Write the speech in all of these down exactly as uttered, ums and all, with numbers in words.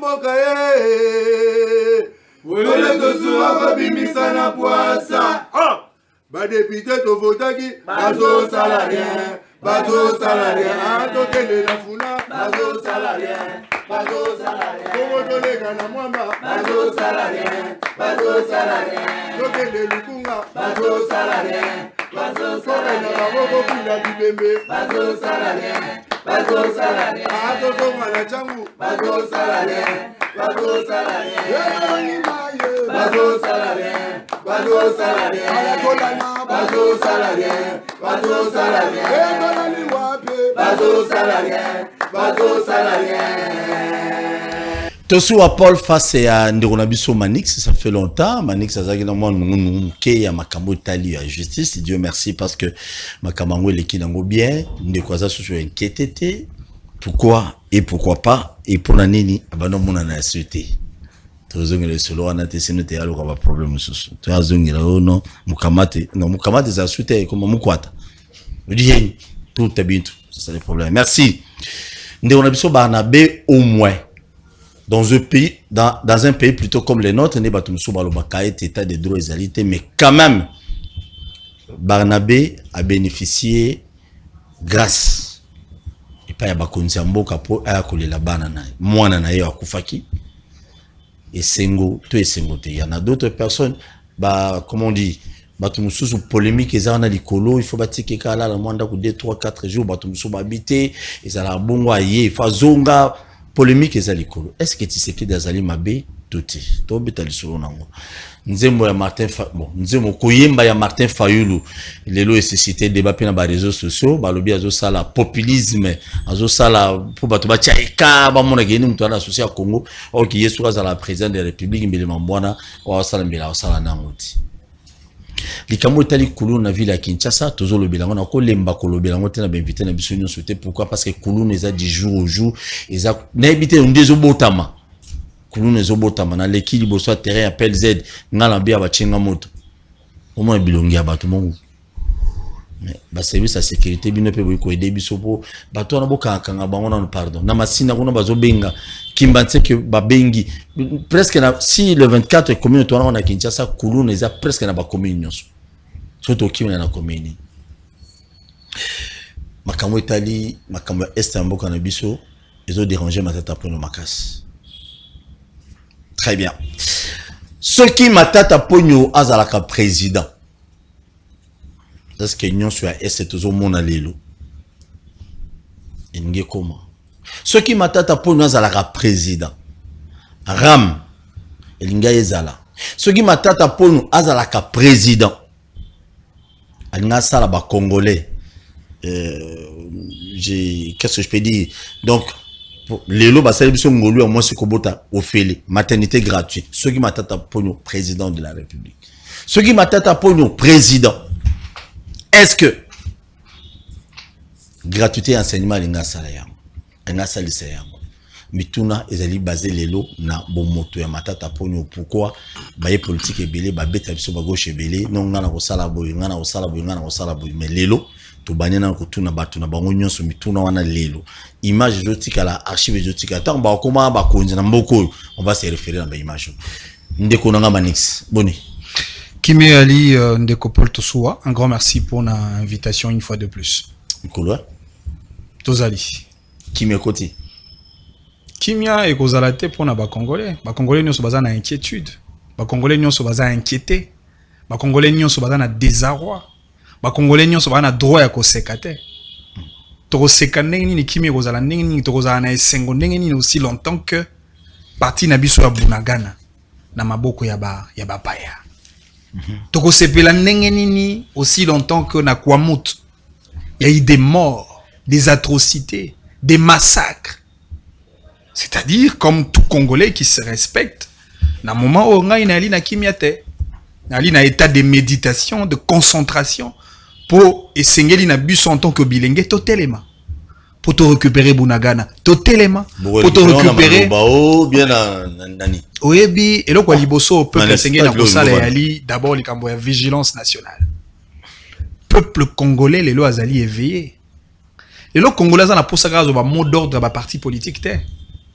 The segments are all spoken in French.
mboka ye. Wele tosuwa babimisa na poasa. Ah! Ba député to votaki, bazo salarien, bazo salarien, atokele na funa, bazo salarien, bazo salarien. Komo tolega na mwamba, bazo salarien, bazo salarien. Tokele lukunga, bazo salarien, bazo salarien. Na maboko pila bibembe, bazo salarien, bazo salarien. Atoko mwana changu, bazo salarien, bazo salarien. Bazo salarien, bazo salarien. Bazo salarien, bazo salarien. Bazo salarien, bazo salarien. Tosuwa Paul face à Ndironabiso Manix, ça fait longtemps. Manix a zagi normalement nous qui a makambo tali à justice. Dieu merci parce que makambo le qui n'ango bien. Ndekwaza sous inquiété. Pourquoi et pourquoi pas et pour la nini abandon mon na suite. Tozongela solo wana tesino te yalo kwa problème susu. Tozongela ono mukamate non mukamate za suite comme mukwata. Odi tout tabintu, c'est le problème. Merci. Ndironabiso Barnabé au moins. Dans un pays, dans, dans un pays plutôt comme le nôtre, n'est pas tout état de droits et égalité, mais quand même, Barnabé a bénéficié grâce. Et pas y a pas qu'on s'en boka pour à coller la banane. Moi, n'en ai pas koufaki. Et Sengo, tout est Sengo. Il y en a d'autres personnes, bah, comment on dit, bah, tout le monde polémique, ils ont les colos, il faut bâtir que là, la moindre coup deux, trois, quatre jours, bah, tout le monde habité, ils ont la bon aïe, il faut zonga. Polémique et zalikolo. Est-ce que tu sais que d'azali mabe touti? To betali solo nango. Nzembo ya Martin Fa bon, nzembo koyemba ya Martin Fayulu. Lelo est suscité débat pe na ba réseaux sociaux, ba lobi azo sala populisme, azo sala pour bato ba tchaika, ba mona geni mutu ana associé à Congo, o ki yesu ka la président de la République mbele mambwana, o sala mbela o sala nangoti. Likambo etali Kulu na ville ya Kinshasa tozo lobelango na ko lemba ko lobelango te na invité na biso nyonso te. Pourquoi? Parce que Kulu neza du jour au jour eza na habité ndezo botama. Kulu nezo botama na leki liboso terrain appel Z ngala bia ba chenga moto. Omo bilongi ya bato mongu. Mais ba service à sécurité bino pe boyiko aider biso po bato na boka kanga bango na pardon. Na masina kuna bazo benga kimbanse que babengi presque na si le vingt-quatre commune to na Kinshasa Kulu neza presque na ba commune nyonso. Surtout kimena na commune. Makambo Italie, makambo est mboka na biso ezo déranger matata pour no makasi. Très bien. Ce qui matata ponyo azalaka président. Est-ce que nous sommes est toujours mon allélo? Et nous comment? Ce qui m'a tata pour nous à président. Ram. Et l'inga ezala. Ce qui m'a tata pour nous à la président. Alinga sala ba congolais. J'ai qu'est-ce que je peux dire? Donc les lots basali biso ngolu moi c'est kobota ofele maternité gratuite. Ce qui m'a tata pour nous président de la République. Ce qui m'a tata pour nous président. Est-ce que gratuité enseignement linga salaire linga salaire mituna ezali basé lelo na bomoto ya matata ponyo pourquoi baye politique ebele ba beta biso ba gauche ebele non ngana ko sala boy ngana ko sala boy ngana ko sala boy mais lelo to banena ko tuna batu na bango nyonso mituna wana lelo image jotika la archive jotika tant ba koma ba konza na mboko on va se référer à ba image ndeko nanga manix boni. Kimi Ali euh, Ndeko Paul Tosuwa, un grand merci pour l'invitation une fois de plus. Nicolas Tozali. Kimi Koti. Kimia et Kozalate pour na ba Congolais. Ba Congolais nyonso baza na inquiétude. Ba Congolais nyonso baza inquiété. Ba Congolais nyonso baza na désarroi. Ba Congolais nyonso baza na droit ya kosekate. Toko sekane ni Kimi Kozala ni Tokozala na esengo ni aussi longtemps que parti na biso ya Bunagana na maboko ya ba ya ba paya. Toko sepela ndenge nini aussi longtemps que na Kwamut il y a eu des morts, des atrocités, des massacres. C'est-à-dire comme tout Congolais qui se respecte, na moment où nga inali na kimiate, nali na état de méditation, de concentration pour esengeli na bus en tant que bilenge totelema. Pour te récupérer Bunagana, totelema pour te récupérer bien nani. Oyebi et le quoi liboso peuple esengeli na kosala yali d'abord les kambo ya vigilance nationale. Peuple congolais les lois azali éveillé. Les lois congolais na posaka zo ba mot d'ordre ba parti politique té.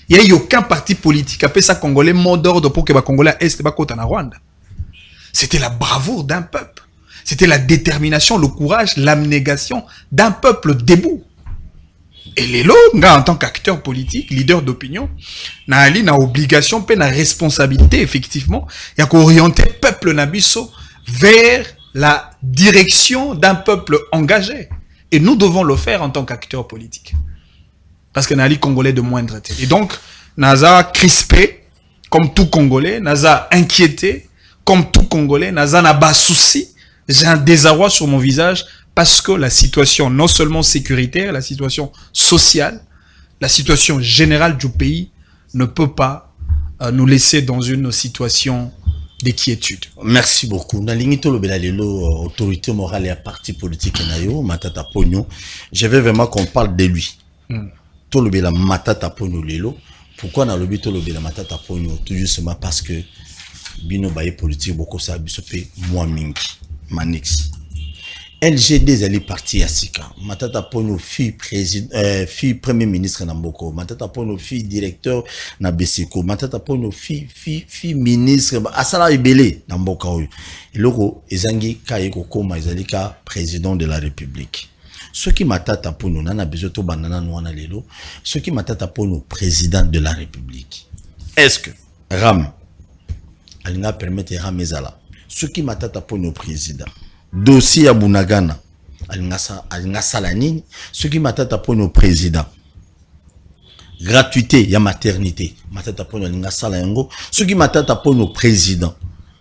Il n'y a eu aucun parti politique qui a fait ça Congolais mot d'ordre pour que les Congolais Est et en Rwanda. C'était la bravoure d'un peuple. C'était la détermination, le courage, l'abnégation d'un peuple debout. Et les lots, en tant qu'acteur politique, leader d'opinion, n'a ali na obligation, pe na responsabilité, effectivement, il y a qu'orienter le peuple nabiso vers la direction d'un peuple engagé. Et nous devons le faire en tant qu'acteur politique. Parce que Nali Congolais de moindre. Et donc, Naza crispé, comme tout Congolais, Naza inquiété, comme tout Congolais, Naza n'a pas souci. J'ai un désarroi sur mon visage parce que la situation non seulement sécuritaire, la situation sociale, la situation générale du pays ne peut pas euh, nous laisser dans une situation d'inquiétude. Merci beaucoup. Nalingi Lobela Lelo, autorité morale et parti politique Nayo, Matata Pogno. Je veux vraiment qu'on parle de lui. Mm. Tolobela Matata Pogno Lelo. Pourquoi na lobi Tolobela Matata Pogno? Tout justement parce que bino baye politique beaucoup ça bisopé moi mingi manix. L G D est parti à Sika. Matata Pogno fille président, euh, fille premier ministre Namboko. Matata Pogno fille directeur na Besiko. Matata Pogno fille fille fille ministre. Asala ibele Namboka oyo. Iloko ezangi kayeko koma ezalika président de la République. Ce qui Matata Pogno nana besoin to banana noana lelo. Ce qui Matata Pogno président de la République. Est-ce que Ram alina permettre Ram ezala. Ce qui Matata Pogno président. Dossier à Bunagana, Alingasa Lanini, ce qui Matata Pogno président. Gratuité, il y a maternité. Matata Pogno Alingasa Lango, ce qui Matata Pogno président.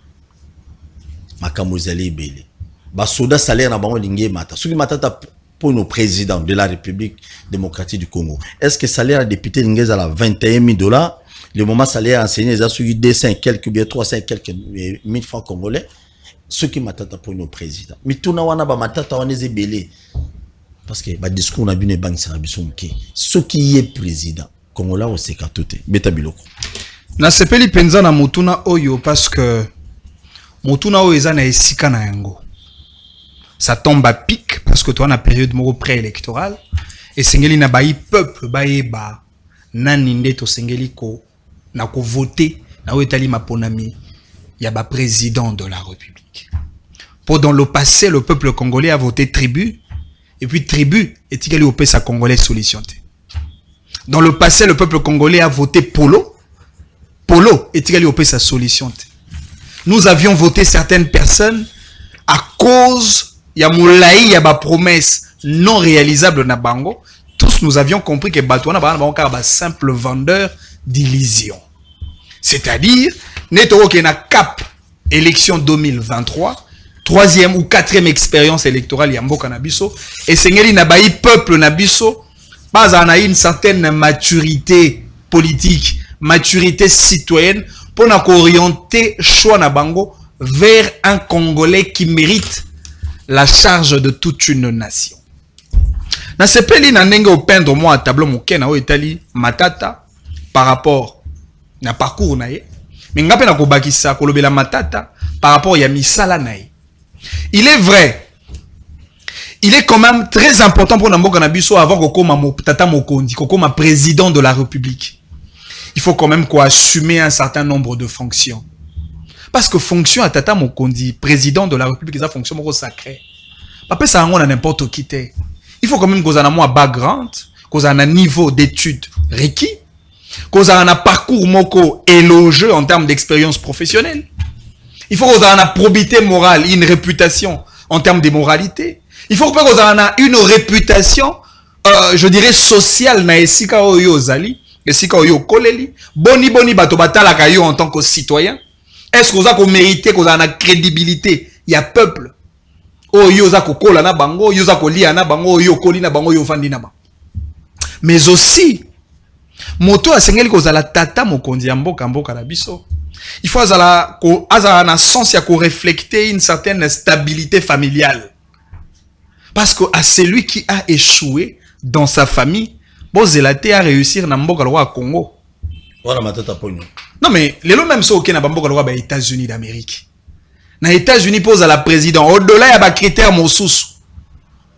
Makamozali Bele. Basoda salaire na bango lingé mata. Ce qui Matata Pogno président de la République démocratique du Congo. Est-ce que salaire à député lingé à la vingt et un mille dollars? Le moment salaire enseigné, ils ont suivi deux cents quelques, bien trois cents quelques mille francs congolais. Ce qui Matata Pogno président. Mais tout na wana ba Matata wana zebele. Parce que ba discours na bine bank sa bisonke. Ce qui est président. Kongola o seka tote. Beta biloko. Na sepeli penza na mutuna oyo parce que mutuna oyo eza na esika na yango. Ça tombe à pic parce que toi na période moko préélectorale et sengeli na bayi peuple baye ba nani ndeto sengeli ko na ko voter na oetali maponami ya ba président de la République. Pendant le passé, le peuple congolais a voté tribu, et puis tribu est égal au P S A congolais solution. Dans le passé, le peuple congolais a voté polo, polo est égal au P S A solution. Nous avions voté certaines personnes à cause ya moulaï ya ba promesse non réalisable na bango. Tous nous avions compris que Batouana ba simple vendeur d'illusions. C'est-à-dire, netoro qui na cap élection deux mille vingt-trois, troisième ou quatrième expérience électorale Yambo Kanabiso, et Sengeli Nabayi peuple Nabiso, pas en a une certaine maturité politique, maturité citoyenne, pour orienter choix Nabango vers un Congolais qui mérite la charge de toute une nation. Na sepeli na ndenge au peindre moi à tableau mokena o etali Matata par rapport na parcours na ye. Mais ngape na kobakisa kolobela Matata par rapport à misala nae. Il est vrai, il est quand même très important pour Namboka Nabiso avant que Tata Mokondi, Kokoma président de la République. Il faut quand même quoi assumer un certain nombre de fonctions. Parce que fonction à Tata Mokondi, président de la République, c'est une fonction sacrée. Après ça, on a n'importe qui. Il faut quand même qu'on ait un background, qu'on ait un niveau d'études requis, qu'on ait un parcours moko élogieux en termes d'expérience professionnelle. Il faut qu'on ait une probité morale, une réputation en termes de moralité. Il faut qu'on ait une réputation, euh, je dirais, sociale na esika oyo zali, esika oyo koleli, boni boni bato batala kayo en tant que citoyen. Est-ce qu'on a qu'on mérite qu'on a une crédibilité? Il y a peuple. Oyo za ko kola na bango, oyo za ko lia na bango, oyo koli na bango, oyo fandi na bango. Mais aussi, moto a sengeli ko zala tata mokondi ya mboka mboka na biso. Il faut avoir un sens à refléter une certaine stabilité familiale. Parce que à celui qui a échoué dans sa famille, bon zélate a réussir na mboka lwa Congo. Voilà Matata Pogno. Non mais les lots même ça ok na mboka lwa ba États-Unis d'Amérique. Na États-Unis pose à la président au-delà ya ba critères mosusu.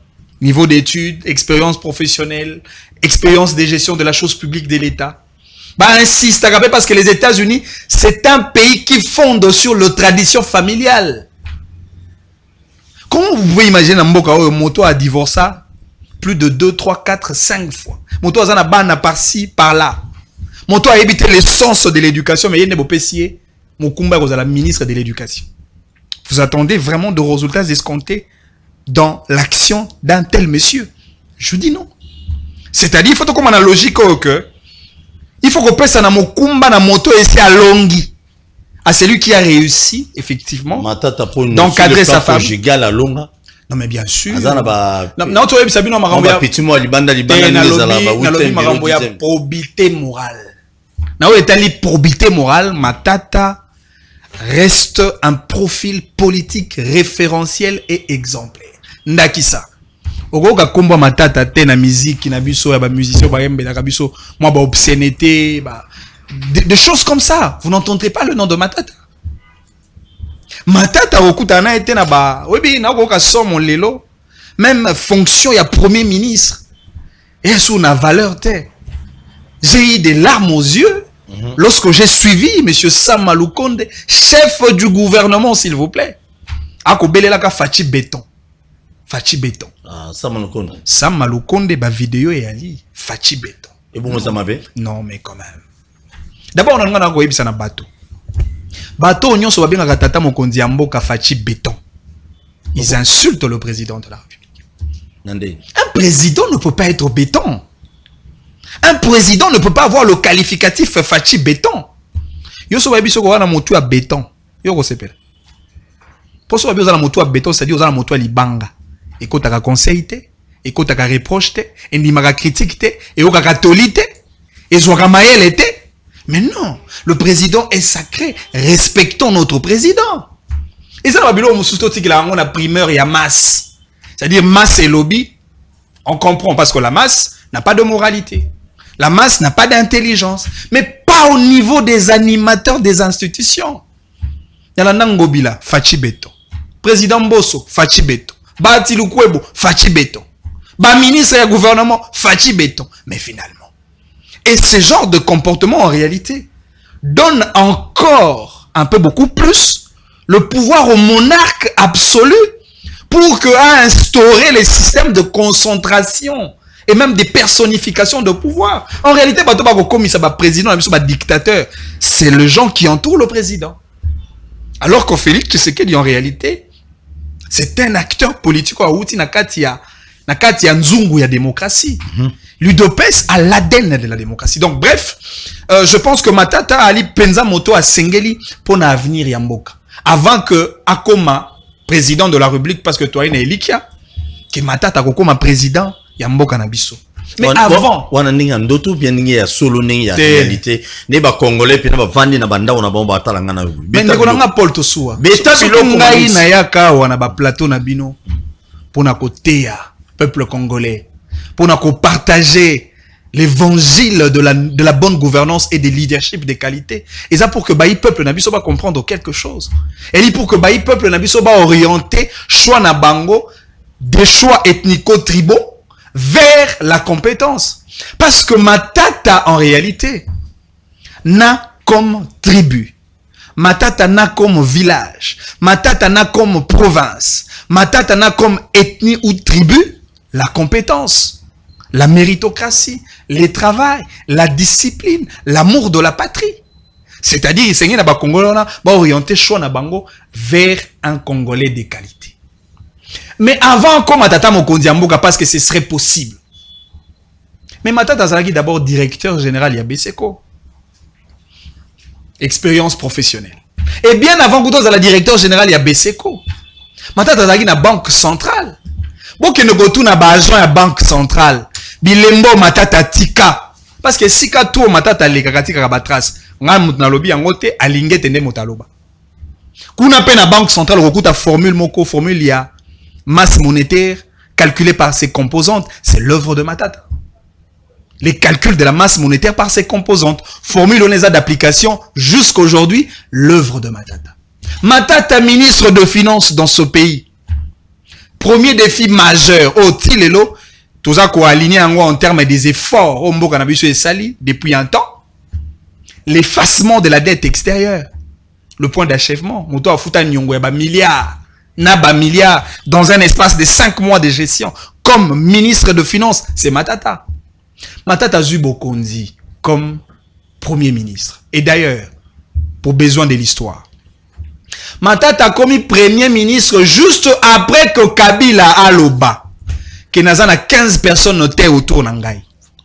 Niveau d'études, expérience professionnelle, expérience de gestion de la chose publique de l'État. Bah, insiste, parce que les États-Unis, c'est un pays qui fonde sur la tradition familiale. Comment vous pouvez imaginer un Mboka où Moto a divorcé plus de deux, trois, quatre, cinq fois? Moto a ban par-ci, par-là. Moto a évité l'essence de l'éducation, mais il y a des Mokumba est la ministre de l'éducation. Vous attendez vraiment de résultats escomptés dans l'action d'un tel monsieur? Je dis non. C'est-à-dire, il faut qu'on ait la logique que il faut qu'on passe à Mokumba, na moto et c'est à Longi. À celui qui a réussi, effectivement, d'encadrer sa femme. Non, mais bien sûr. Non, non, tu vois, ça vient à probité morale. Non, étant probité morale, Matata reste un profil politique référentiel et exemplaire. Ndakisa. Ogoka komba Matata te na musique na biso ya ba musicien ba yembe na biso moi ba obscénité ba des choses comme ça. Vous n'entendrez pas le nom de Matata. Matata okutana était na ba oui na ogoka somo lelo même fonction ya premier ministre et sous na valeur te. J'ai eu des larmes aux yeux mm-hmm. lorsque j'ai suivi monsieur Sam Malukonde, chef du gouvernement s'il vous plaît. Ako belelaka Fachi Béton. Fachi Béton. Ah, Sam Malukonde. Sam Malukonde, ba vidéo et ali. Fachi Béton. Et bon, ça m'avait? Non, mais quand même. D'abord, on a un peu de bateau. Bateau, on a bien un tata Mokondi Amboka Fachi Béton. Ils insultent le président de la République. Nandé. Un président ne peut pas être béton. Un président ne peut pas avoir le qualificatif Fachi Béton. Yo so baby so ko na moto à béton. Yo ko sepela. Pour so baby za na moto à béton, c'est-à-dire za na moto à libanga. Et quand tu as conseillé, et quand tu as reproché, et tu as critiqué, et tu as catholique, et tu as maël. Mais non, le président est sacré. Respectons notre président. Et ça, on a primeur, il y a masse. C'est-à-dire masse et lobby, on comprend parce que la masse n'a pas de moralité. La masse n'a pas d'intelligence. Mais pas au niveau des animateurs des institutions. Il y a la Nangobila, Fachi Béton. Président Bosso, Fachi Béton. Bati Lukwebo, Fachi Béton. Ba ministre et gouvernement, Fachi Béton. Mais finalement. Et ce genre de comportement, en réalité, donne encore un peu beaucoup plus le pouvoir au monarque absolu pour que à instaurer les systèmes de concentration et même des personnifications de pouvoir. En réalité, comme il président, dictateur, c'est le gens qui entourent le président. Alors que Félix Tshisekedi, en réalité, c'est un acteur politique à Nakatia, Nakatia Nzungu ya démocratie. Mm-hmm. L'Udopes à l'A D N de la démocratie. Donc, bref, euh, je pense que Matata Ali Penza Moto a Sengeli pour l'avenir Yamboka. Avant que Akoma, président de la République, parce que toi, il y a Elikia, que Matata Akoma président Yamboka Nabiso. Mais Wan, avant, on a ninga ndoto bien ninga ya solo ninga ya réalité. Ne ba congolais puis ne ba vandi na banda on a bomba talanga na. Mais ne konanga Paul Tosoua. Beta biloko ngai na yaka wana ba plateau na bino pour na kotea peuple congolais, pour na ko partager l'évangile de la de la bonne gouvernance et des leadership de qualité. Et ça pour que baï peuple na biso ba comprendre quelque chose. Et dit pour que baï peuple na biso ba orienter choix na bango des choix ethnico-tribaux vers la compétence. Parce que Matata, en réalité, n'a comme tribu. Matata n'a comme village. Matata n'a comme province. Matata n'a comme ethnie ou tribu la compétence, la méritocratie, le travail, la discipline, l'amour de la patrie. C'est-à-dire, il s'agit d'un Congolais va orienter choix na bango vers un Congolais de qualité. Mais avant, comme Matata Mokondi Amboka, parce que ce serait possible. Mais Matata Zalaki d'abord directeur général Yabeseko. Expérience professionnelle. Et bien avant que tu la directeur général Yabeseko, Matata Zalaki na banque centrale. Bon que ne go tout na ba agent ya banque centrale. Bilembo Matata Tika. Parce que si ka tout Matata le kakatika kabatras, nga mutna lobi yangote alinge tende motaloba. Kuna pe na banque centrale okuta formule moko formule ya masse monétaire calculée par ses composantes, c'est l'œuvre de Matata. Les calculs de la masse monétaire par ses composantes, formule onesa d'application jusqu'à aujourd'hui, l'œuvre de Matata. Matata, ministre de Finances dans ce pays. Premier défi majeur, au Tilelo, tout ça qu'on a aligné en termes des efforts, au Mboka Nabiso et Sali, depuis un temps. l'effacement de la dette extérieure. Le point d'achèvement. Moto a foutu nyongo ba milliards. Na ba milliards dans un espace de cinq mois de gestion. Comme ministre de Finances, c'est Matata. Matata Zubokonzi comme Premier ministre. Et d'ailleurs, pour besoin de l'histoire, Matata a commis Premier ministre juste après que Kabila a l'Oba. Que Nazana quinze personnes notées autour d'Angaï.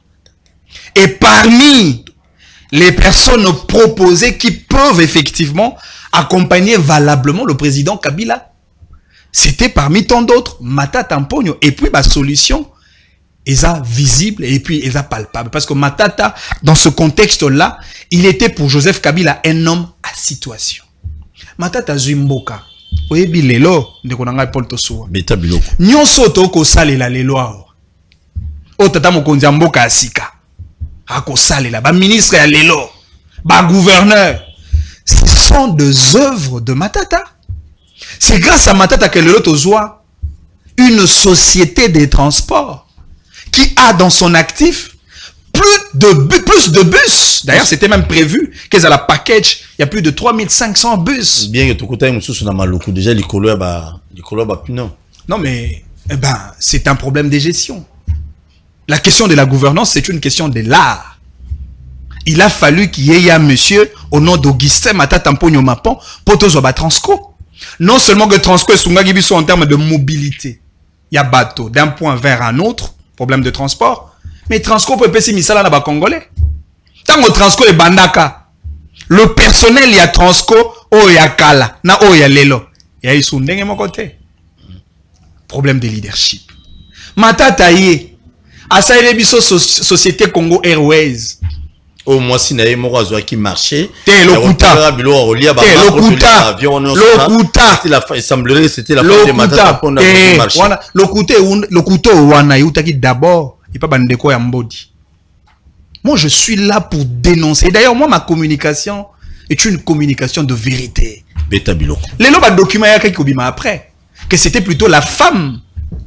Et parmi les personnes proposées qui peuvent effectivement accompagner valablement le président Kabila, c'était parmi tant d'autres, Matata Mpogno. Et puis, la solution, elle est visible et puis elle est palpable. Parce que Matata, dans ce contexte-là, il était pour Joseph Kabila un homme à situation. Matata Zumboka. Oyebi lelo, ndeko nanga Paul Tosoa. Beta biloko. Nyonso toko salela lelo awa. O tata mokonzi ya mboka asika. Ako salela ba ministre ya lelo, ba gouverneur. Ce sont des œuvres de Matata. C'est grâce à Matata que lelo tozoa une société des transports qui a dans son actif plus de bus, plus de bus. D'ailleurs, c'était même prévu qu'ils à la package, il y a plus de trois mille cinq cents bus. Bien que tu côté mususu na maloko déjà les couleurs ba les couleurs ba pino. Non mais eh ben, c'est un problème de gestion. La question de la gouvernance, c'est une question de l'art. Il a fallu qu'il y ait un monsieur au nom d'Augustin Matata Mpogno Mapon pour tozo ba Transco. Non seulement que Transco et Sungagi biso en termes de mobilité. Il y a bateau d'un point vers un autre, problème de transport. Mais Transco peut passer misala na ba Congolais. Tant que Transco est bandaka, le personnel il y a Transco, oh il y a Kala, na oh il y a Lelo. Il y a Isundenge mon côté. Problème de leadership. Matata yé, asa ile biso société Congo Airways. Au moins si na yemo razo qui marchait. Té lokuta. Té lokuta. Lokuta. C'était la il semblerait c'était la fin de Matata pour marcher. Wana lokuta lokuta wana yutaki d'abord. Il pas bandeko ya mbodi. Moi, je suis là pour dénoncer. D'ailleurs, moi, ma communication est une communication de vérité. Beta biloko. Les loba document ya kaki obima après que c'était plutôt la femme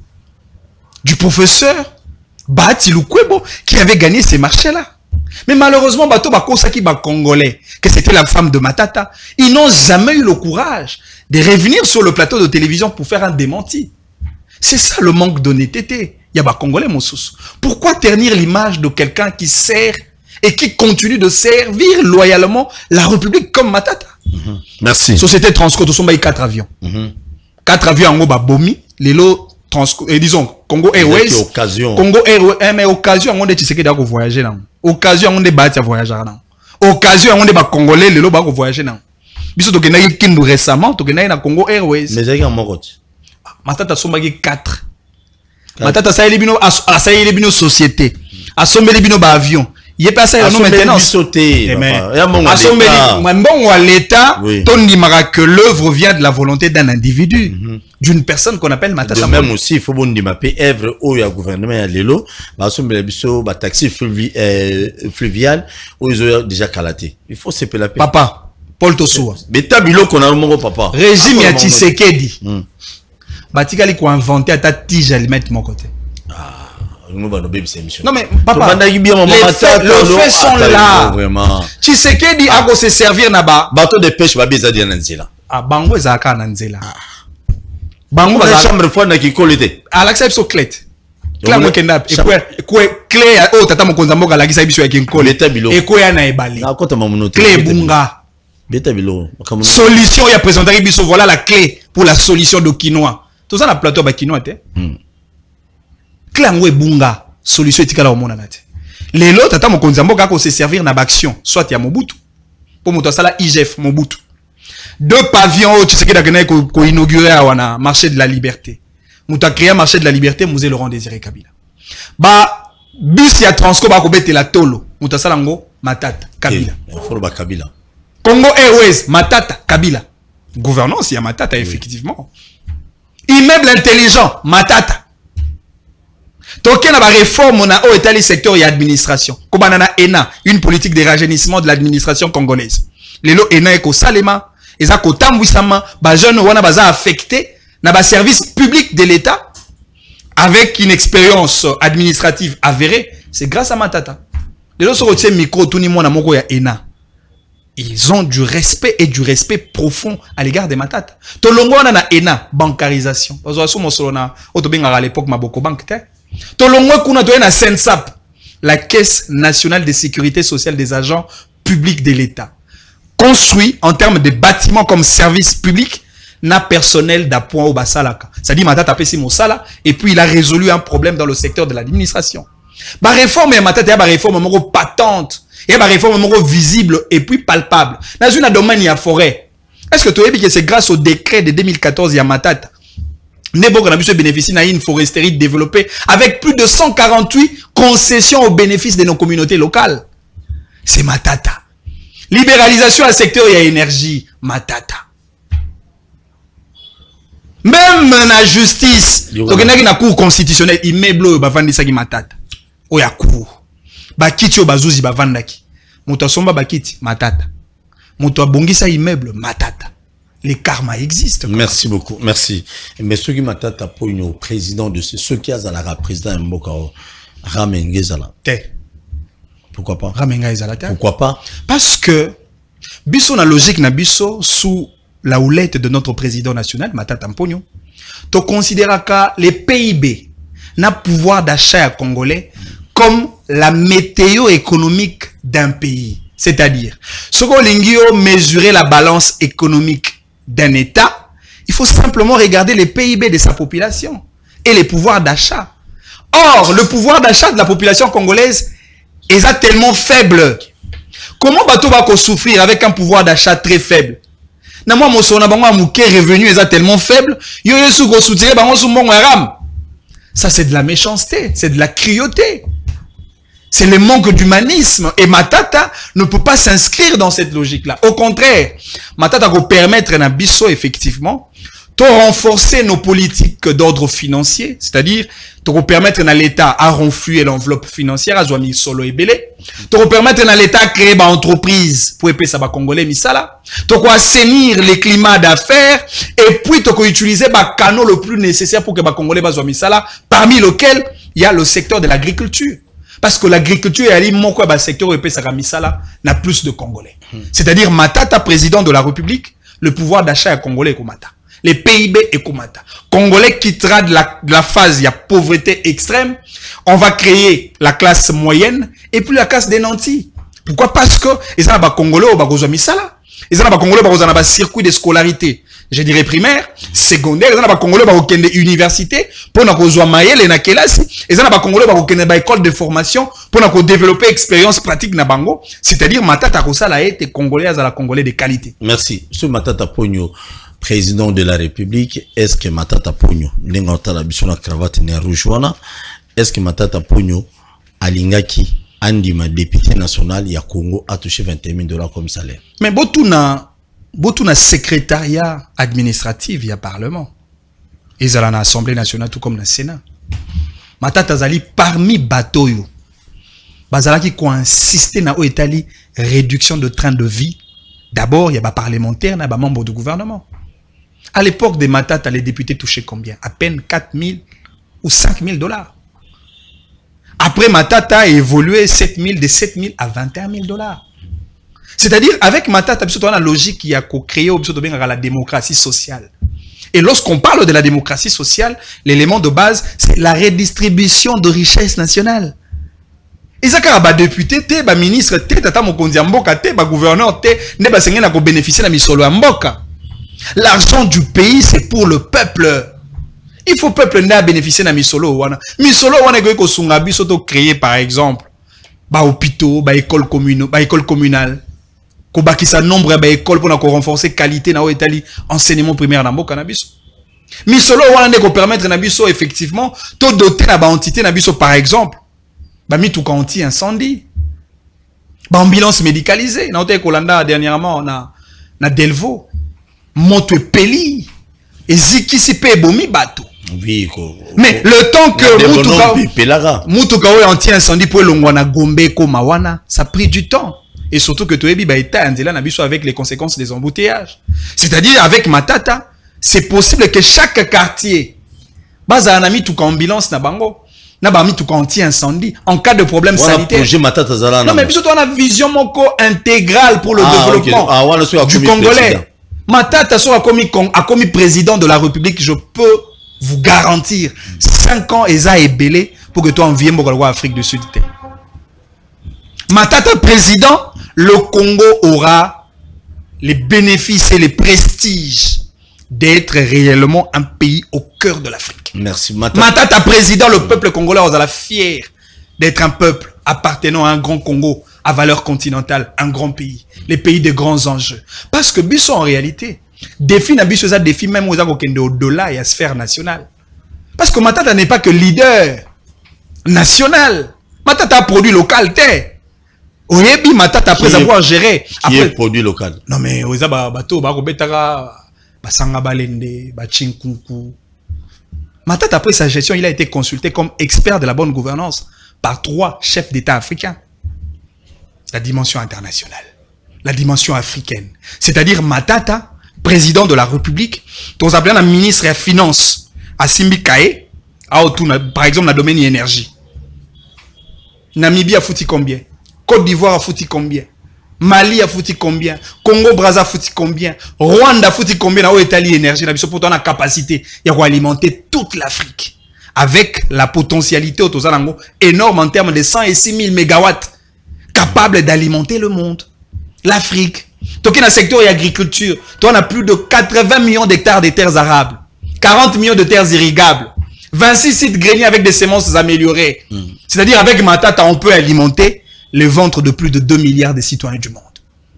du professeur Bahati Lukwebo qui avait gagné ces marchés-là. Mais malheureusement, bato bakosa ki ba congolais que c'était la femme de Matata. Ils n'ont jamais eu le courage de revenir sur le plateau de télévision pour faire un démenti. C'est ça le manque d'honnêteté. Il y a des Congolais, mon sous. Pourquoi ternir l'image de quelqu'un qui sert et qui continue de servir loyalement la République comme Matata? Mm-hmm. Merci. Société Transco, nous sommes quatre avions. Mm-hmm. Quatre avions en Oba Bomi, les lots Transco, et disons Congo Airways. Occasion. Congo Airways, mais occasion, on est tu sais que d'accord voyager là. Occasion, on est bâti à voyager là. Occasion, on est bas Congolais, les lots bas voyager là. Biso to kenayi kindu récemment, to kenayi na Congo Airways. Mais j'ai un moroti. Matata sombagi quatre. Matata ça y est bino a ça y est bino société. A sombeli bino ba avion. Il est passé à nous maintenant. Sauter. A sombeli bon à l'état, Tony Mara que l'œuvre vient de la volonté d'un individu, d'une personne qu'on appelle Matata. Même aussi il faut bon dimapé œuvre au ya gouvernement ya lelo, ba sombeli biso ba taxi fluvial où ils ont déjà calaté. Il faut se peler. Papa Paul Tosoa. Mais tabilo qu'on a mon papa. Régime ya Tshisekedi. Batikali ko inventer à ta tige aliment mon côté. Ah, nous va nos bébés c'est émission. Non mais papa, les faits, le fait sont là. Vraiment. Tshisekedi a go se servir na-ba. Bateau de pêche ba beza dia nanzela. Ah bango ezaka na nzela. Bango ba chambre fois na kikolete. À l'accepte so clé. Clé mo kenda et quoi quoi clé o tata mo konza mboka la kisa biso ya kinkole. Et quoi ya na ebale. Na kota mamuno. Clé bunga. Beta bilo. Solution il a présenté biso voilà la clé pour la solution de quinoa. Tout ça na plateau ba quinoa te. Clé ngwe bunga solution etikala au mona nate. Les lots tata mo konza mboka ko se servir na action soit ya Mobutu. Pour moto sala I G F Mobutu. Deux pavillons tu sais que da ko ko inaugurer wana marché de la liberté. Mouta créé marché de la liberté Mosé Laurent Désiré Kabila. Ba bus ya Transco ba ko betela tolo. Mouta sala ngo Matata Kabila. Il faut ba Kabila. Congo Airways Matata Kabila. Gouvernance il y a Matata effectivement. Immeuble intelligent Matata. Toké na ba réforme na o état secteur et administration. Kobana na E N A, une politique de rajeunissement de l'administration congolaise. Lelo E N A eko salema, eza ko tambwisama, ba jeune wana baza affecté na ba service public de l'État avec une expérience administrative avérée, c'est grâce à Matata. Lelo so rotie micro tuni mwana moko ya E N A. ils ont du respect et du respect profond à l'égard des Matata. Tolongo on a ena bancarisation. À l'époque Maboko Bank te. Tolongo kuna to na Sensap, la Caisse nationale de sécurité sociale des agents publics de l'État. Construit en termes de bâtiments comme service public, n'a personnel d'appoint au Basalaka. Ça dit Matata pesi Mosala et puis il a résolu un problème dans le secteur de l'administration. Ba réforme Matata ya ba réforme moko patente. Il y a une réforme visible et puis palpable. Dans une domaine, il y a forêt. Est-ce que tu as vu que c'est grâce au décret de deux mille quatorze, il y a Matata? Nebo a pu bénéficier d'une foresterie développée avec plus de cent quarante-huit concessions au bénéfice de nos communautés locales. C'est Matata. Libéralisation à secteur et à énergie. Matata. Même la justice. Donc, il y a une cour constitutionnelle. Immeuble, bah, vendre ça qui Matata. Oh, il y a cour. Bakiti o bazuzi bavandaki. Muto somba bakiti Matata. Muto bongisa immeuble Matata. Les karma existent. Merci beaucoup. Merci. Mais ceux qui Matata pour une président de ce ceux qui a la président Mboka Ramengezala. Te. Pourquoi pas? Ramengezala te. Pourquoi pas? Parce que biso na logique na biso sous la houlette de notre président national Matata Mponyo. To considéra ka les P I B na pouvoir d'achat à congolais comme la météo économique d'un pays. C'est-à-dire, ce qu'on a mesurer la balance économique d'un État, il faut simplement regarder les P I B de sa population et les pouvoirs d'achat. Or, le pouvoir d'achat de la population congolaise est tellement faible. Comment bateau va souffrir avec un pouvoir d'achat très faible? Na moi, mon revenu est tellement faible, ça c'est de la méchanceté, c'est de la cruauté. C'est le manque d'humanisme. Et Matata ne peut pas s'inscrire dans cette logique-là. Au contraire, Matata va permettre à Bisso, effectivement, de renforcer nos politiques d'ordre financier, c'est-à-dire de permettre à l'État à renflouer l'enveloppe financière, à Zouami Solo et Belé, de permettre à l'État à créer une entreprise pour épaisser les Congolais Misala, de assainir les climats d'affaires, et puis de utiliser les canaux le plus nécessaire pour que les Congolais Zouami Misala, parmi lesquels il y a le secteur de l'agriculture. Parce que l'agriculture est le secteur où Misala n'a plus de Congolais. Hmm. C'est-à-dire Matata, président de la République, le pouvoir d'achat est congolais et Komata. Les P I B est Komata. Congolais quittera de la, de la phase, il y a pauvreté extrême. On va créer la classe moyenne et puis la classe des nantis. Pourquoi? Parce que ils ont un Congolais au Bagozo Misala. Ils ont un Congolais au un circuit de scolarité. Je dirais primaire, secondaire, ils ont un Congolais au université pour nous avoir maïel et na kelasi. Ils ont un Congolais au école de formation pour nous développer expérience pratique na bango. C'est-à-dire Matata Kosala a été Congolais à la Congolais de qualité. Merci. Ce Matata Pogno, président de la République, est-ce que Matata Pogno, l'inganta la biso na cravate ne rougewana, est-ce que Matata Pogno alingaki andima député national ya Congo a touché vingt et un mille dollars comme salaire? Mais botuna botuna secrétariat administratif il y a parlement. Ils allaient à l'Assemblée nationale tout comme le Sénat. Matata Zali parmi batoyo. Bazala qui ko insister na o Italie réduction de train de vie. D'abord, il y a des parlementaires, il y a des membres du gouvernement. À l'époque des Matata, les députés touchaient combien? À peine quatre mille ou cinq mille dollars. Après, Matata a évolué sept mille, de sept mille à vingt et un mille dollars. C'est-à-dire, avec Matata, on a la logique qui a créé la démocratie sociale. Et lorsqu'on parle de la démocratie sociale, l'élément de base, c'est la redistribution de richesses nationales. Et ça, quand les députés, les ministres, les gouverneurs, ne bénéficier de la misolo mboka. L'argent du pays, c'est pour le peuple. Il faut que le peuple ait bénéficié de la misolo. Misolo, on a créé, par exemple, des hôpitaux, des écoles communales. Kobaki sa nombre d'écoles pour renforcer la qualité dans l'Italie, enseignement primaire dans le cannabis. Mais cela va permettre à effectivement de doter la entité par exemple, bah mi tout anti incendie, bah ambulance médicalisée. Dans le Kolanda dernièrement on a na Delvaux, Moto Peli, et Ziki si pe bomi bateau. Oui, mais le temps que Mutuka anti incendie pour l'ongwana Gombe ko Mawana, ça a pris du temps. Et surtout que Toebi ba été avec les conséquences des embouteillages. C'est-à-dire avec Matata, c'est possible que chaque quartier, base un ami tout ambulance na bango, n'a pas mis tout anti-incendie en cas de problème voilà, sanitaire. Projet Matata Zala, non, mais puis surtout, on a une vision moko intégrale pour le ah, développement okay. ah, voilà, du Congolais. Président. Matata soit commis, a commis président de la République, je peux vous garantir, cinq ans, Eza est belé pour que toi envies Mokoloa Afrique du Sud. Matata président, le Congo aura les bénéfices et les prestiges d'être réellement un pays au cœur de l'Afrique. Merci. Matata. Matata président, le peuple congolais sera fier d'être un peuple appartenant à un grand Congo, à valeur continentale, un grand pays, les pays des grands enjeux. Parce que Bisso en réalité, défi n'a Bisso ça défi même aux au-delà et à sphère nationale. Parce que Matata n'est pas que leader national. Matata a produit local, t'es. Oyebi Matata après avoir géré. Qui après, est produit local. Non mais oza ba bato ba robetara ba sanga balende ba chinkunku. Matata après sa gestion, il a été consulté comme expert de la bonne gouvernance par trois chefs d'État africains. La dimension internationale, la dimension africaine. C'est-à-dire Matata, président de la République, tous appelés un ministre des Finances à Simbi Kaé, par exemple dans le domaine de l'énergie. Namibie a foutu combien? Côte d'Ivoire a foutu combien? Mali a foutu combien? Congo Brazza a foutu combien? Rwanda a foutu combien? Dans l'Italie énergie, pour la capacité d'alimenter toute l'Afrique avec la potentialité énorme en termes de cent et six mille mégawatts capable d'alimenter le monde. L'Afrique. Donc, dans le secteur de l'agriculture, on a plus de quatre-vingts millions d'hectares de terres arables, quarante millions de terres irrigables, vingt-six sites greniers avec des semences améliorées. Mm. C'est-à-dire, avec Matata, on peut alimenter le ventre de plus de deux milliards de citoyens du monde.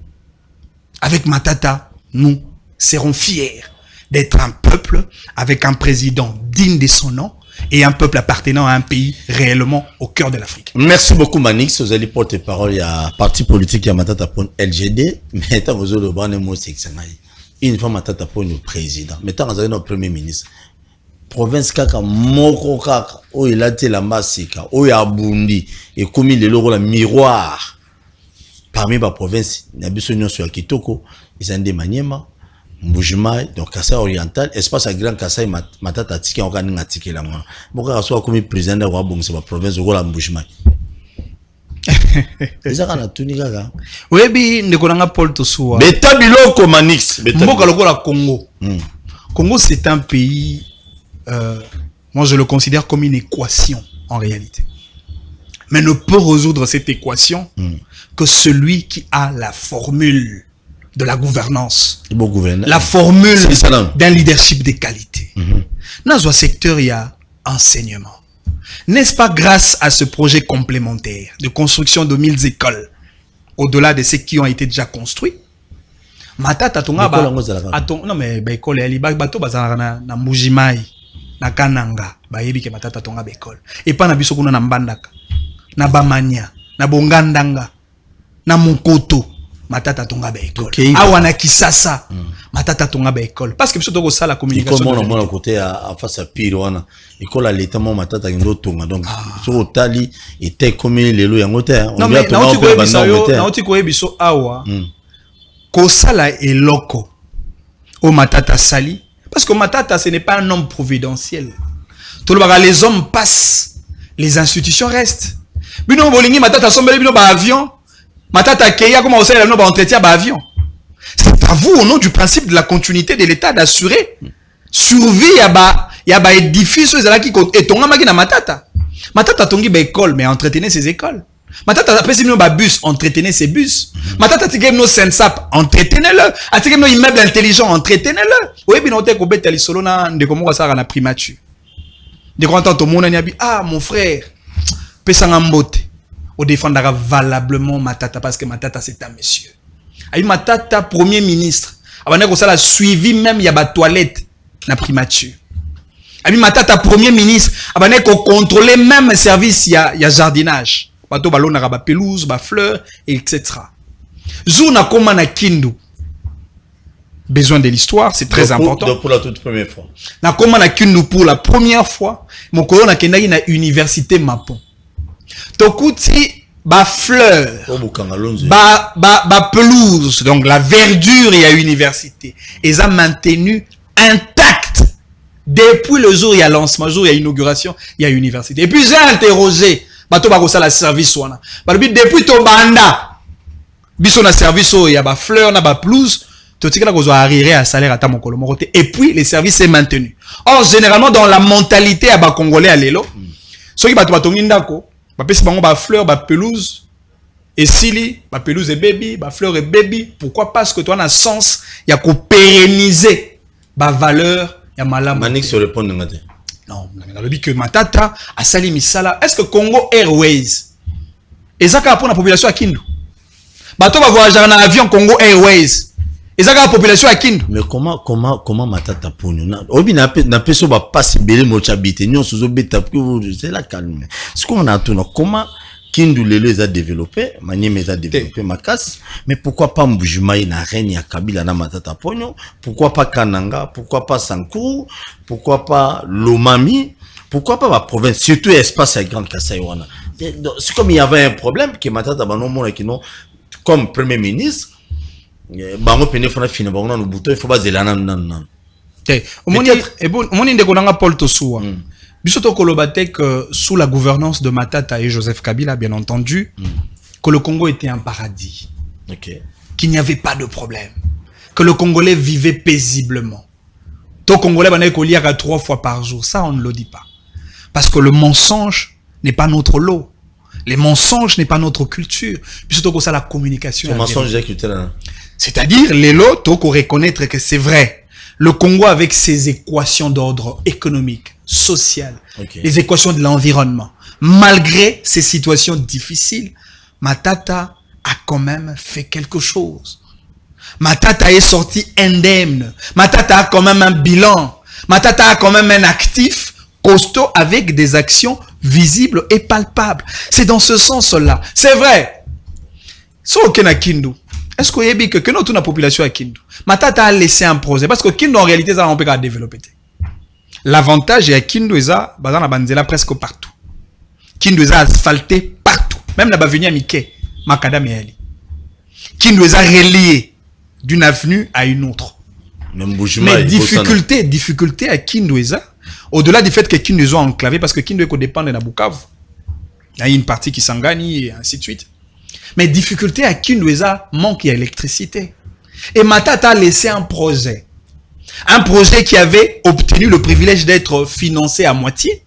Avec Matata, nous serons fiers d'être un peuple avec un président digne de son nom et un peuple appartenant à un pays réellement au cœur de l'Afrique. Merci beaucoup Manix, vous allez porter parole, il y a un parti politique qui a Matata pour L G D, mais tant que vous avez le mot c'est une fois Matata pour le président, mais tant que vous avez notre premier ministre, province kaka moko kaka, où il a été la massika, où il a bundi, et comme il est le miroir, parmi les provinces, il y a besoin sur Kitoko, ils ont des Maniema, Mbujimai, donc Kassai oriental, espace à Grand Kassai, Matata Tiki, on gagne un ticket là. Pourquoi soit comme président de Wabong, c'est la province de Mbujimai. C'est ça qu'on a tout dit là. Oui, bien, nous connaissons Paul Tosoua. Mais tabilo comme Manix. Mboka lokola Congo. Congo, c'est un pays, euh, moi je le considère comme une équation en réalité. Mais ne peut résoudre cette équation mm. que celui qui a la formule de la gouvernance, bon la formule d'un leadership de qualité. Mm-hmm. Dans ce secteur, il y a enseignement. N'est-ce pas grâce à ce projet complémentaire de construction de mille écoles, au-delà de ceux qui ont été déjà construits, Matata tonga ba aton non mais ba école ya liba bato bazana na na Mbujimai na Kananga ba yebi ke Matata tonga ba école et pas na biso kuna na Mbandaka na Bamania na Bongandanga na Mukoto Matata tonga ba école okay. Awa na Kisasa mm. Matata tonga ba école parce que biso toko ça la communication comme on a côté à face à pire wana école à l'état mo Matata ndo tonga donc so tali était comme lelo yango te non mais na oti ko biso yo na oti ko biso awa Kosala et loco au Matata Sali parce que Matata ce n'est pas un homme providentiel. Tout le monde, les hommes passent, les institutions restent. Bino bolingi Matata sombele bino ba avion. Matata Keya comment on sait là ba entretien ba avion. C'est à vous au nom du principe de la continuité de l'État d'assurer survie ya ba ya ba édifice ezala ki et tonga maki na Matata. Matata tongi ba école mais entretenir ses écoles. Matata après si nous ba bus entretenez ces bus. Matata tigem no sensap entretenez-le. Atigem no immeuble intelligent entretenez-le. Oui bien on te ko betali solo na ndeko moko sara na primature. De grand temps tout monde ni abi ah mon frère pesanga mbote au défendra valablement Matata parce que Matata c'est un monsieur. Ayi Matata premier ministre. Abane ko sala suivi même ya ba toilette na primature. Ayi Matata premier ministre abane ko contrôler même service ya ya jardinage. Bato ballon na ba pelouse, ba fleurs, et cetera. Zuna koma na Kindu. Besoin de l'histoire, c'est très donc important. Donc pour la toute première fois. Na koma na Kindu pour la première fois. Mon kolo na kendaki na université Mapon. Tokuti ba fleurs, ba ba ba pelouse, donc la verdure et à université. Ils ont maintenu intact Depuis le jour il y a lancement, le jour il y a inauguration, il y a université. Et puis j'ai interrogé, bato ba la service wana. Depuis ton banda, biso na service il y a ba fleur na ba pelouse, to tika ko zo arriver à salaire à ta mokolo morote. Et puis le service est maintenu. Or généralement dans la mentalité à ba congolais à lelo, ceux qui bato batongi ndako, ba pesi bango ba fleur, ba pelouse et sili, ba pelouse et baby, ba fleur et baby, pourquoi parce que toi na sens, il y a ko pérenniser ba valeur. Manix se répond non, le dit que Matata a sali misala. Est-ce que Congo Airways et ça pour la population à Kindu? Bateau va voyager en avion Congo Airways et ça la population à Kindu. Mais comment comment comment Matata pour nous? Obi na na peso ba passe belé mo chabité nyon sozo beta pour c'est la calme. Ce qu'on a tout comment Kindu les a développé, Manieme les a développé Makas, mais pourquoi pas Mbujimaï na reine ya Kabila na Matata Ponyo, pourquoi pas Kananga, pourquoi pas Sankou, pourquoi pas Lomami, pourquoi pas ma province, surtout espace à Grande Kasaïwana. C'est comme il y avait un problème que Matata Banon qui non comme premier ministre, Bango Pene Fona Fina Bango no bouton, il faut pas zelana nan nan. Ok, au monde et bon, au monde de Konanga Paul Tosoua. Bisoto Kolobate que sous la gouvernance de Matata et Joseph Kabila, bien entendu, mm. que le Congo était un paradis. Okay. Qu'il n'y avait pas de problème. Que le Congolais vivait paisiblement. Tout Congolais va n'être lire à trois fois par jour. Ça, on ne le dit pas. Parce que le mensonge n'est pas notre lot. Les mensonges n'est pas notre culture. Bisoto que ça, la communication. Le mensonge est culturel. C'est-à-dire, les lots, il faut reconnaître que c'est vrai. Le Congo avec ses équations d'ordre économique, social, okay. les équations de l'environnement, malgré ces situations difficiles, Matata a quand même fait quelque chose. Matata est sorti indemne. Matata a quand même un bilan. Matata a quand même un actif costaud avec des actions visibles et palpables. C'est dans ce sens-là. C'est vrai. So okena Kindu. Est-ce que vous avez que notre la population à Kindu, Matata a laissé un projet parce que Kindu en réalité ça on peut pas développer. L'avantage est à Kindu ça, bazan na banzela presque partout. Kindu ça asphalté partout, même la avenue Mike, Makadam et Ali. Kindu ça relié d'une avenue à une autre. Même Mais difficulté, difficulté à Kindu ça, au-delà du fait que Kindu soit enclavé parce que Kindu dépend de Bukavu. Il y a une partie qui s'engage et ainsi de suite. Mais difficulté à Kindueza, manque d'électricité. Et Matata a laissé un projet. Un projet qui avait obtenu le privilège d'être financé à moitié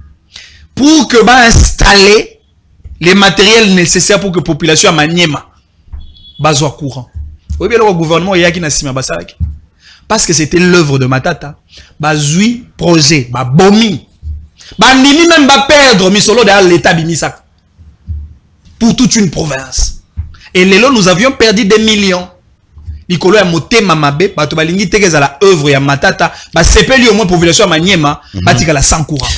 pour que bah installer les matériels nécessaires pour que la population à Maniema soit courant. Oui, bien le gouvernement il y a qui n'a pas basaki. Parce que c'était l'œuvre de Matata. Bazui projet, ba bomi. Ba nini même ba perdre misolo de l'état bimisa. Pour toute une province. Et lélo, nous avions perdu des millions. Nicolo a moté mamabe, bato balingi teke za la œuvre ya Matata, ba sepeli au moins population à Maniema, batika la sans courant.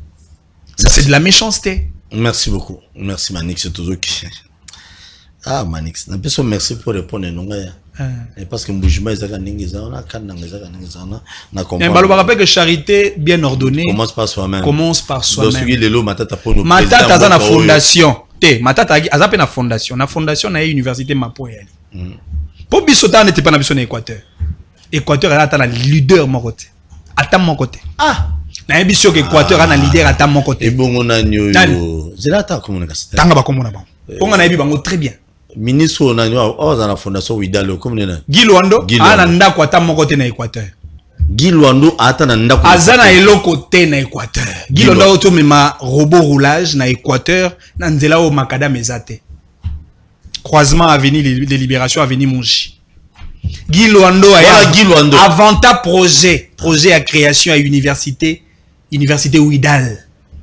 Ça c'est de la méchanceté. Merci beaucoup. Merci Manix Tozoki. Ah Manix, n'a pas merci pour répondre non Et parce que Mbujima ezaka ningi za na kana ngezaka ningi za na na comprendre. Mais balo rappelle que charité bien ordonnée commence par soi-même. Commence par soi-même. Donc celui lélo Matata pour nous. Matata za na fondation. Matata azape na fondation na fondation na université Mapo yali. Pour bisota n'était pas na biso na Équateur. Équateur a ata na leader mon côté. Ata mon côté. Ah, na biso que Équateur a na leader ata mon côté. Et bongo na nyo. Zela ta communication. Tanga ba komona ba. Ponga na yebi bango très bien. Ministre na nyo o za na fondation Widalo comme na. Guy Luando ana ndako ata mon côté na Équateur. Guy Luando ata na ndako. Azana eloko te na Équateur. Guy Luando auto mema robot roulage na Équateur na nzela o makadam ezate. Croisement avenue de Libération avenue Monchi. Guy Luando a Guy Luando avant ta projet, projet à création à université, université Ouidal.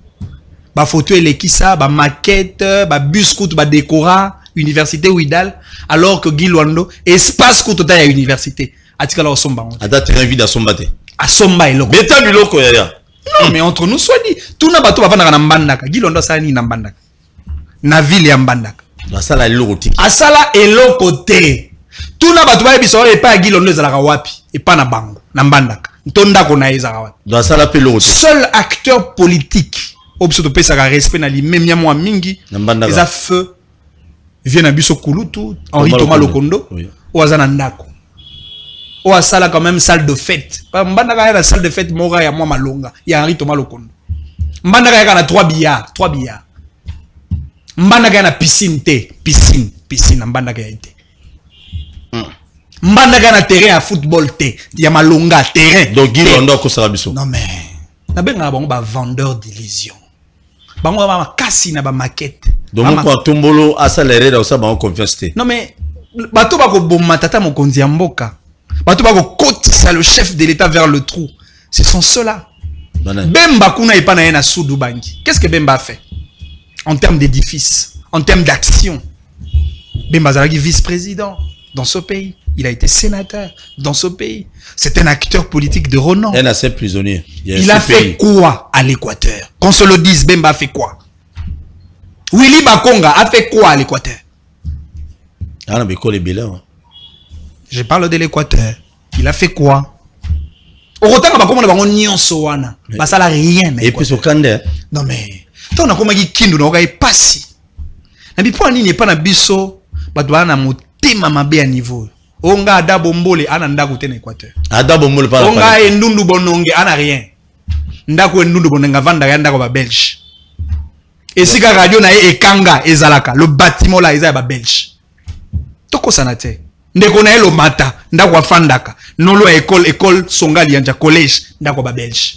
Ba photo elekisa, ba maquette, ba bus coûte, ba décora, université Ouidal alors que Guy Luando espace coûte à université. Atika la somba. Ada terrain vide à sombate. À somba eloko. Beta biloko ya. Non mais entre nous soit dit, tout na bato bavana na mbandaka. Guy Luando sa ni na mbandaka. Na ville ya mbandaka. Asala eloko tiki. Asala eloko te. Tout na bato ba biso e pa Guy Luando ezalaka wapi et pas na bango, na mbandaka. Ntonda ko na ezalaka wapi. Asala pe eloko te. Seul acteur politique obso to pesa ka respect na li même ya moi mingi. Eza feu vient na biso kulutu Henri Thomas Lokondo ou azana ndako. ou à salle quand même salle de fête. Mbandaka ya la salle de fête mora ya moi malonga. Ya Henri Thomas Lokondo. Mbandaka ya na trois billards, trois billards. Mbandaka ya na piscine te, piscine, piscine mbandaka ya été. Mbandaka na terrain à football te, ya malonga terrain. Donc Guy Londo ko sarabiso. Non mais na benga bango ba vendeur d'illusions. Bango ba kasi na ba maquette. Donc ko tombolo asalere da osa ba confiance te. Non mais bato ba ko bomma tata mokonzi ya mboka. Bato ba ko kotisa le chef de l'état vers le trou. Ce sont ceux-là. Bemba kuna et pas na na Soudou Bangi. Qu'est-ce que Bemba a fait en termes d'édifice, en termes d'action? Bemba Zalagi vice-président dans ce pays. Il a été sénateur dans ce pays. C'est un acteur politique de renom. Un assez prisonnier. Il, il a fait pays. Quoi à l'Équateur? Qu'on se le dise, Bemba a fait quoi? Willy Bakonga a fait quoi à l'Équateur? Ah, mais quoi les bilans? Je parle de l'Équateur. Il a fait quoi? Au retard, on a rien. Ça n'a rien. Et puis, au Kandé. Non, mais. Tant on a dit qu'il n'y a pas si. Mais pourquoi il n'y a pas de biso? Bah, doit na motema mabe à niveau. Onga ada bombole ana ndako te na Équateur. Ada bombole pas. Onga endundu bononge ana rien. Ndako endundu bononga vanda ya ndako ba Belge. Et si ka radio na e kanga ezalaka, le bâtiment là eza ba Belge. Toko sanate. Ndeko na elo mata ndako afandaka. Nolo école école songali yanja collège ndako ba Belge.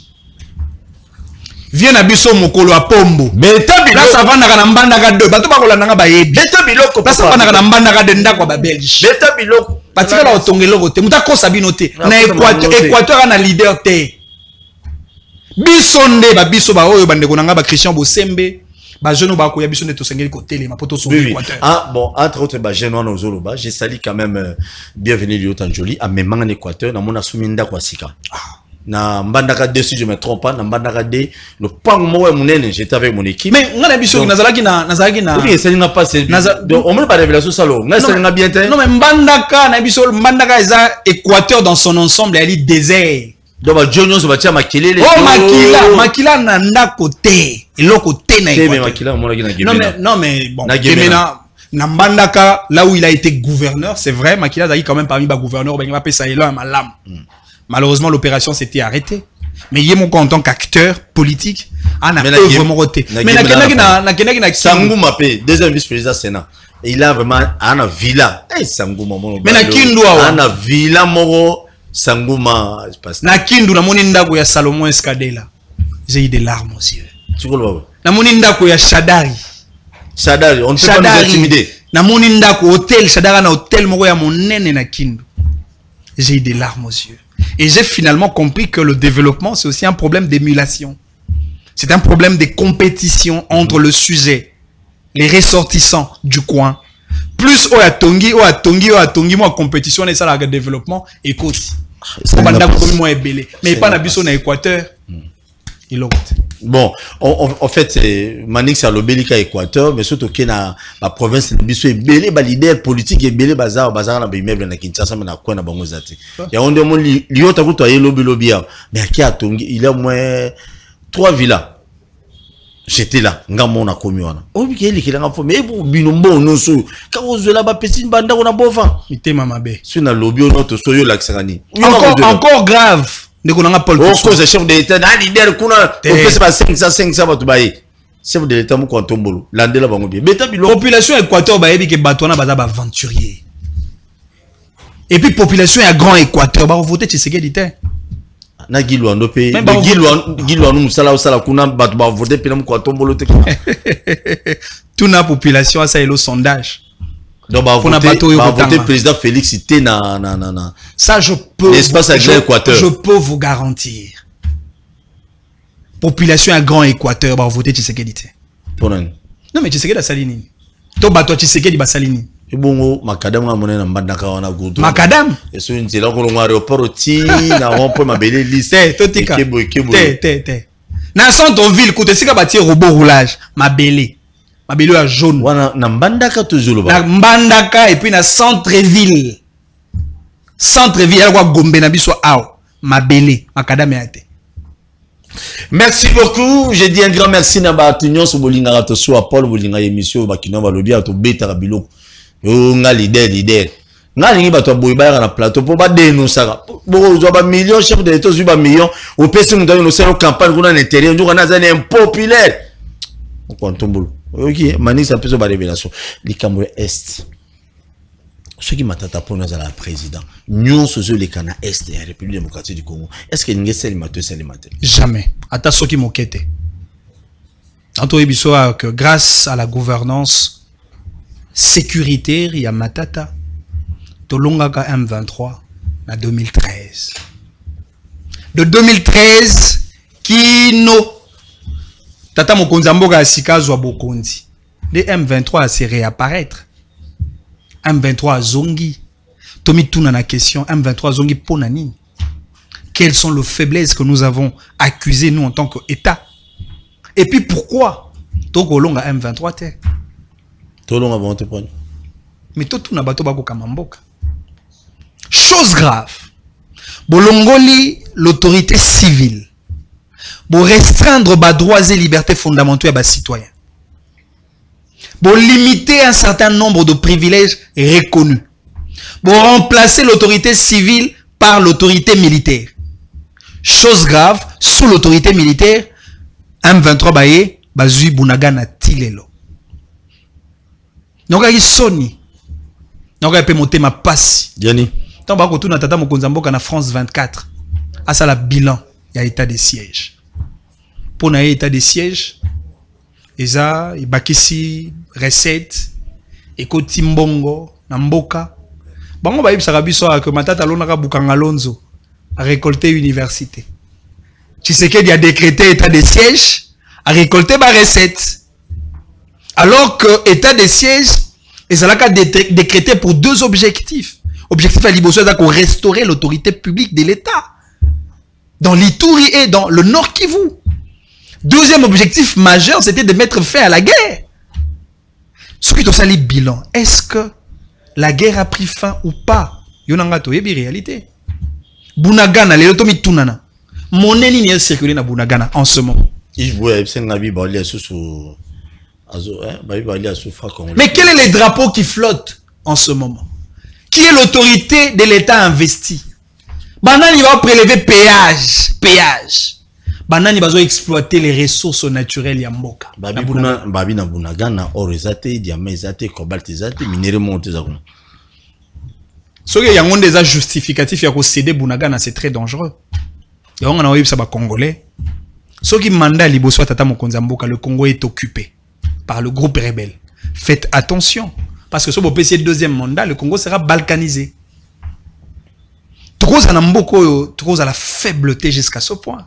Viens à biso mokolo a pombo. Beta biloko. Là ça va na mbanda ka deux. Bato ba kolanda nga ba yebi. Beta biloko. Là ça va na mbanda ka de ndako ba Belge. Beta biloko. Batika la otongelo kote. Mutako sabino te. Na Équateur Équateur na leader te. Bisonde ba biso ba oyo bandeko nga ba Christian Bosembe. Ba jeune ba ko ya biso ne to sengeli ko télé ma poto sur Équateur. Ah bon, entre autres ba jeune wana ozoloba, j'ai sali quand même euh, bienvenue Lio Tanjoli à même en Équateur na mona suminda kwa sika. Na mbandaka deux si je me trompe pas na mbandaka deux le pang mo munene j'étais avec mon équipe mais ngana biso nazalaki na nazalaki na oui ça n'a pas c'est donc on me pas révélation salo ngana ça n'a bien été non mais mbandaka na biso mbandaka eza Équateur dans son ensemble elle est désert donc ba jonyo so ba tia makelele oh makila makila na ndako te eloko te na Équateur mais makila mo na non mais non mais bon Gemena na mbandaka là où il a été gouverneur c'est vrai makila zaki quand même parmi ba gouverneur ba ngapa pesa elo malam. Malheureusement, l'opération s'était arrêtée. Mais il y a mon en tant qu'acteur politique, on a vraiment roté. Mais na Sangou Mapé, deuxième vice-président Sénat. Il a vraiment un villa. Eh Sangou Maman. Mais na Kindwa. Un villa moro Sangou Ma. Na Kindu na moninda ko ya Salomon Escadela. J'ai eu des larmes aux yeux. Tu vois na moninda ko ya Shadari. Shadari, on ne peut pas nous intimider. Na moninda ko hôtel Shadara na hôtel moro ya monene na Kindu. J'ai eu des larmes aux yeux. Et j'ai finalement compris que le développement, c'est aussi un problème d'émulation. C'est un problème de compétition entre le sujet, les ressortissants du coin. Plus au Atongi, au Atongi, au Atongi, moi, compétition, et ça, le développement, écoute. Mais pas n'abisso dans l'Équateur. Il a bon, en fait, Manix a l'obélika Équateur, mais surtout que la province de Bissou est belé, bah leader politique est belé, bazar, bazar na bimeuble na Kinshasa, mais na quoi na bangozati. Il y a un démon liot à vous toyer lobby lobbyard, mais à qui a Tongi, il y a au moins trois villas. J'étais là, ngamon na komiwana. Oh, mais qui est là, mais bon, binombo non sou. Quand vous là bas pessin banda on a bofa. Ité mamabe. Sur na lobby on a to soyo laksani. Encore encore grave. Paul oh, cause le chef de l'État, un leader, on peut se passer cinq cents, cinq cents, chef de l'État, on tombolo. L'andela va bien. Population Équateur, bah, et que Batouana, bah, aventurier. Et puis, population est grand Équateur, bah, voter, tu sais qu'elle dit, na Gilwa, no pays. Gilwa, Gilwa, nous, sala, sala, kuna, bah, voter, puis, nous, tombolo, toute la population, ça est le sondage. Donc, bah, voter, bah, voter président Félix, c'était na, na, na, na. Ça, je peux, l'espace à l'Équateur. Je peux vous garantir. Population à grand Équateur, bah, voter Tshisekedi. Non, mais Tshisekedi a salini. To bato Tshisekedi ba salini. Et bon, macadam, on a mbandaka, on a goudou. Macadam? Et sur une télé, on a aéroport au ti, na rompo, ma belle liste. Té, totika. Té, té, té. Na centre-ville, côté si ka bâti robot roulage, ma belle. Ma belle est jaune. Wana na mbandaka toujours là. Na mbandaka et puis na centre-ville. Centre-ville, elle va gombe na biso ao. Ma belle, macadam yate. Merci beaucoup. Je dis un grand merci na ba tunyon so bolinga rato so Paul bolinga émission ba kino ba lobi ato beta ka biloko. Yo nga leader leader. nga ningi bato boy ba na plateau pour ba dénoncer bo zo ba million chef de l'état zo ba million au P C mutano no sero campagne kuna l'intérieur ndio kana zane impopulaire ko ntombolo OK mani ça peut ba révélation likambo est ce qui matata pour nous à la président nous sur les cana est de la République démocratique du Congo est-ce que ningi sel maté sel maté jamais ata soki mokete anto ebiso que grâce à la gouvernance sécuritaire ya matata Tolongaka M vingt-trois en deux mille treize. De deux mille treize, Kino Tata Mokonzamboga Asika Zwa Bokondi. De M vingt-trois a se réapparaître. M vingt-trois Zongi. Tomi Touna na question. M vingt-trois Zongi Ponani. Quelles sont les faiblesses que nous avons accusées, nous, en tant qu'État? Et puis pourquoi Tokolonga M vingt-trois te? Tolonga bon te prendre. Mais tout na bato bako kamamboka. Chose grave. Bolongoli l'autorité civile. Pour restreindre les droits et libertés fondamentaux des citoyens. Pour limiter un certain nombre de privilèges reconnus. Pour remplacer l'autorité civile par l'autorité militaire. Chose grave, sous l'autorité militaire, M vingt-trois baye, bazui bunagana tilelo. Donc il soni. Donc il peut monter ma passe. Diani. Tant que tout natata mokonzamboka na France vingt-quatre. À ça la bilan, il y a état de siège. Pour na état de siège, eza ibakisi recette ekoti mbongo na mboka. Bango ba yebisa biso que matata lonaka bukanga lonzo a récolté université. Tshisekedi a décrété état de siège, a récolté ba recette. Alors que état de siège et ça l'a décrété pour deux objectifs. Objectif à Liboso, c'est qu'on restaurer l'autorité publique de l'État. Dans l'Ituri et dans le Nord Kivu. Deuxième objectif majeur, c'était de mettre fin à la guerre. Ce qui est aussi le bilan. Est-ce que la guerre a pris fin ou pas? Yonanga toyebi réalité. Bunagana, les lotomi tunana. Mon ennemi est circulé na Bunagana en ce moment. Mais quel est le drapeau qui flotte en ce moment? Qui est l'autorité de l'État investi? Banani va prélever péage, péage. Banani va exploiter les ressources naturelles yamboka. Babi kuna babi na Bunagana orezate, diamezate, cobaltezate, minéraux montés zakuna. Ce qui est déjà justificatif ya ko céder Bunagana, c'est très dangereux. Ya on a oyebi sa ba congolais. Ce qui mandat liboso tata mokonzamboka, le Congo est occupé par le groupe rebelle. Faites attention. Parce que sur le deuxième mandat, le Congo sera balkanisé. Trop à la faibleté jusqu'à ce point.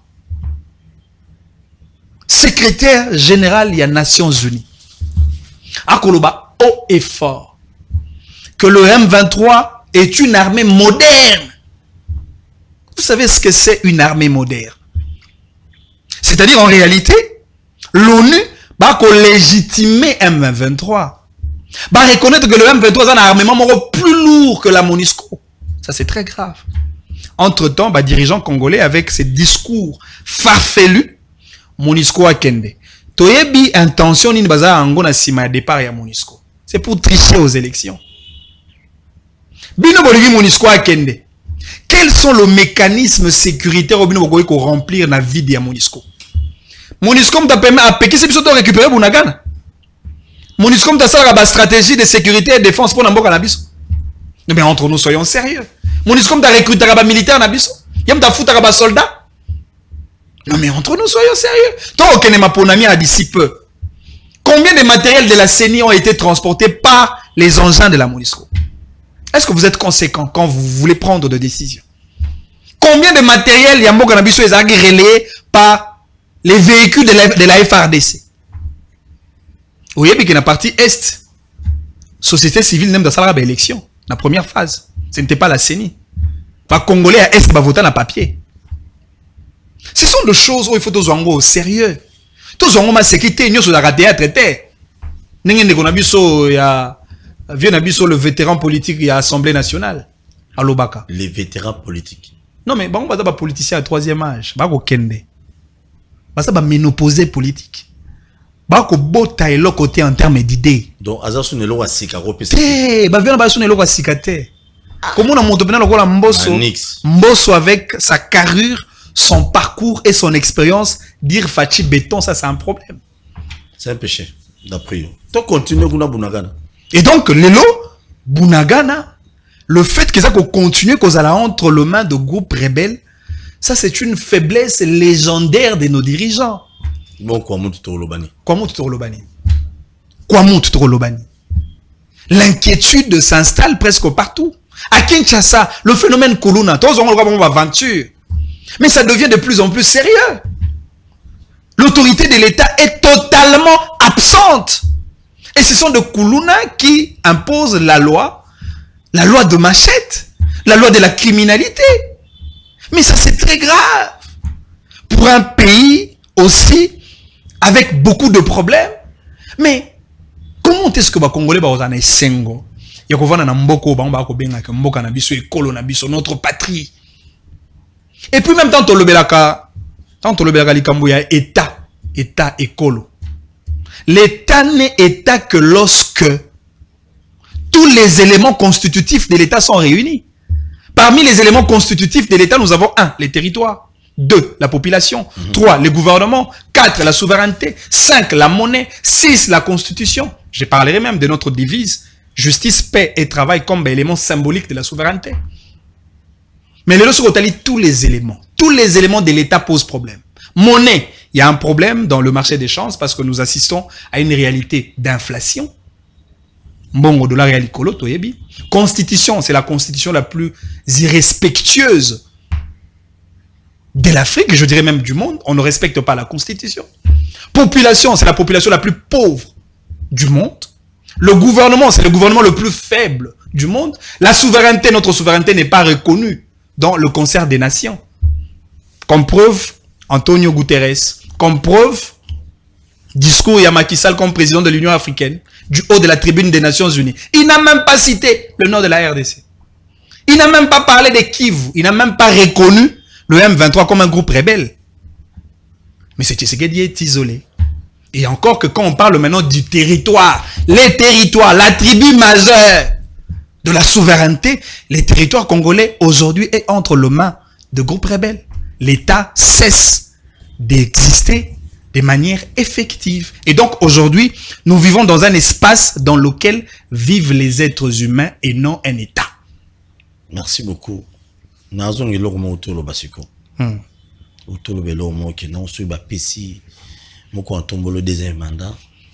Secrétaire général des Nations Unies. Akoloba haut et fort que le M vingt-trois est une armée moderne. Vous savez ce que c'est une armée moderne? C'est-à-dire en réalité, l'ONU va légitimer M vingt-trois. Va reconnaître que le M vingt-trois a un armement plus lourd que la MONUSCO. Ça, c'est très grave. Entre-temps, bah, dirigeant congolais avec ses discours farfelus, MONUSCO a kende. Toyebi intention ni baza ango na sima départ ya MONUSCO. C'est pour tricher aux élections. Bino bolivi MONUSCO a kende. Quels sont les mécanismes sécuritaires au bino bokoyi ko remplir na vie ya MONUSCO? MONUSCO m'a permis à péquer c'est biso récupérer Bunagana. MONUSCO m'a ça la stratégie de sécurité et de défense pour n'importe nabiso. Mais entre nous soyons sérieux. MONUSCO m'a recruté à militaire nabiso. Yam ta fouta à soldat. Non mais entre nous soyons sérieux. Toi au Kenya Ponami a d'ici peu. Combien de matériel de la C E N I ont été transportés par les engins de la MONUSCO? Est-ce que vous êtes conséquent quand vous voulez prendre des décisions? Combien de matériel Yamboka nabiso est relayé par les véhicules de la, de la F R D C? Vous voyez que la partie Est, société civile n'aime pas la élection. La première phase, ce n'était pas la C E N I. Pas Congolais à Est va voter dans papier. Ce sont des choses où il faut tous en au sérieux. Tous en ma sécurité, nous sur la théâtre était. N'engende qu'on a vu so ya vient a vu so le vétéran politique et Assemblée nationale à Lobaka. Les vétérans politiques. Non mais bon, on va pas politicien à troisième âge. Ba ko kende. Ba ça ba ménopausé politique. Bako bota elo côté en termes d'idées. Donc azasu nelo wa sika ko pesa. Eh, ba vient ba su nelo wa sikate. Comment on a monté le Mbosso, Manix. Mbosso avec sa carrure, son parcours et son expérience, dire Fachi béton, ça c'est un problème. C'est un péché, d'après eux. Toi, continue Kuna Bunagana. Et donc, Lelo, Bunagana, le fait que ça continue qu'on a entre les mains de groupes rebelles, ça c'est une faiblesse légendaire de nos dirigeants. Bon, quoi, mon tuto Lobani. Quoi, mon tuto Lobani? Quoi, mon tuto Lobani? L'inquiétude s'installe presque partout. À Kinshasa, le phénomène Kuluna, tous on va aventure. Mais ça devient de plus en plus sérieux. L'autorité de l'État est totalement absente. Et ce sont de Kuluna qui imposent la loi, la loi de Machette, la loi de la criminalité. Mais ça c'est très grave. Pour un pays aussi, avec beaucoup de problèmes. Mais comment est-ce que les Congolais vont en sengo? Il y a qu'on mboko bamba ko benga ke mboka na biso ekolo na biso notre patrie. Et puis même tant to lobelaka tant to lobelaka likambo ya état, état ekolo. L'état n'est état que lorsque tous les éléments constitutifs de l'état sont réunis. Parmi les éléments constitutifs de l'état, nous avons un, les territoires, deux, la population, mm-hmm. trois, le gouvernement, quatre, la souveraineté, cinq, la monnaie, six, la constitution. Je parlerai même de notre devise. Justice, paix et travail comme élément symbolique de la souveraineté. Mais le lorsqu'on lit tous les éléments, tous les éléments de l'État posent problème. Monnaie, il y a un problème dans le marché des changes parce que nous assistons à une réalité d'inflation. Bon, dollar et l'icolo, toyebi. Constitution, c'est la constitution la plus irrespectueuse de l'Afrique, je dirais même du monde. On ne respecte pas la constitution. Population, c'est la population la plus pauvre du monde. Le gouvernement, c'est le gouvernement le plus faible du monde. La souveraineté, notre souveraineté n'est pas reconnue dans le concert des nations. Comme preuve, Antonio Guterres. Comme preuve, discours Macky Sall comme président de l'Union africaine, du haut de la tribune des Nations Unies. Il n'a même pas cité le nom de la R D C. Il n'a même pas parlé de Kivu. Il n'a même pas reconnu le M vingt-trois comme un groupe rebelle. Mais c'est Tshisekedi est isolé. Et encore que quand on parle maintenant du territoire, les territoires, l'attribut majeur de la souveraineté, les territoires congolais aujourd'hui est entre les mains de groupes rebelles. L'État cesse d'exister de manière effective. Et donc aujourd'hui, nous vivons dans un espace dans lequel vivent les êtres humains et non un État. Merci beaucoup. Nazon est l'homme autour de Basiko. Autour de l'homme qui non sur Bapessi. Moi, quand on tombe le deuxième mandat,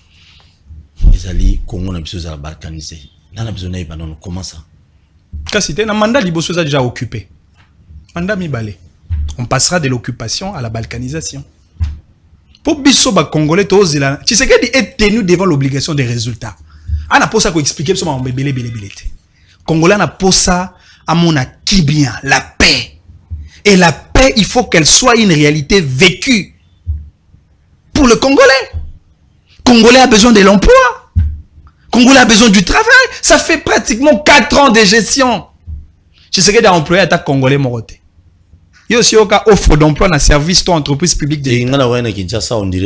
les alliés Congo n'a besoin de balkaniser. N'a besoin de nous. Comment ça? Quand c'était un mandat, l'Ibosso a déjà occupé. Mandat mi balé. On passera de l'occupation à la balkanisation. Pour Bisso ba Congolais, tu sais qu'il est tenu devant l'obligation des résultats. On a pas ça qu'on explique sur mon bébé bébé bébé. Congolais n'a pas ça à mon qui bien la paix. Et la paix, il faut qu'elle soit une réalité vécue. Pour le Congolais. Congolais a besoin de l'emploi. Congolais a besoin du travail. Ça fait pratiquement quatre ans de gestion. Je sais que des employés attaquent Congolais moroté. Il y a aussi une offre d'emploi dans le service de l'entreprise publique. Il y a on dirait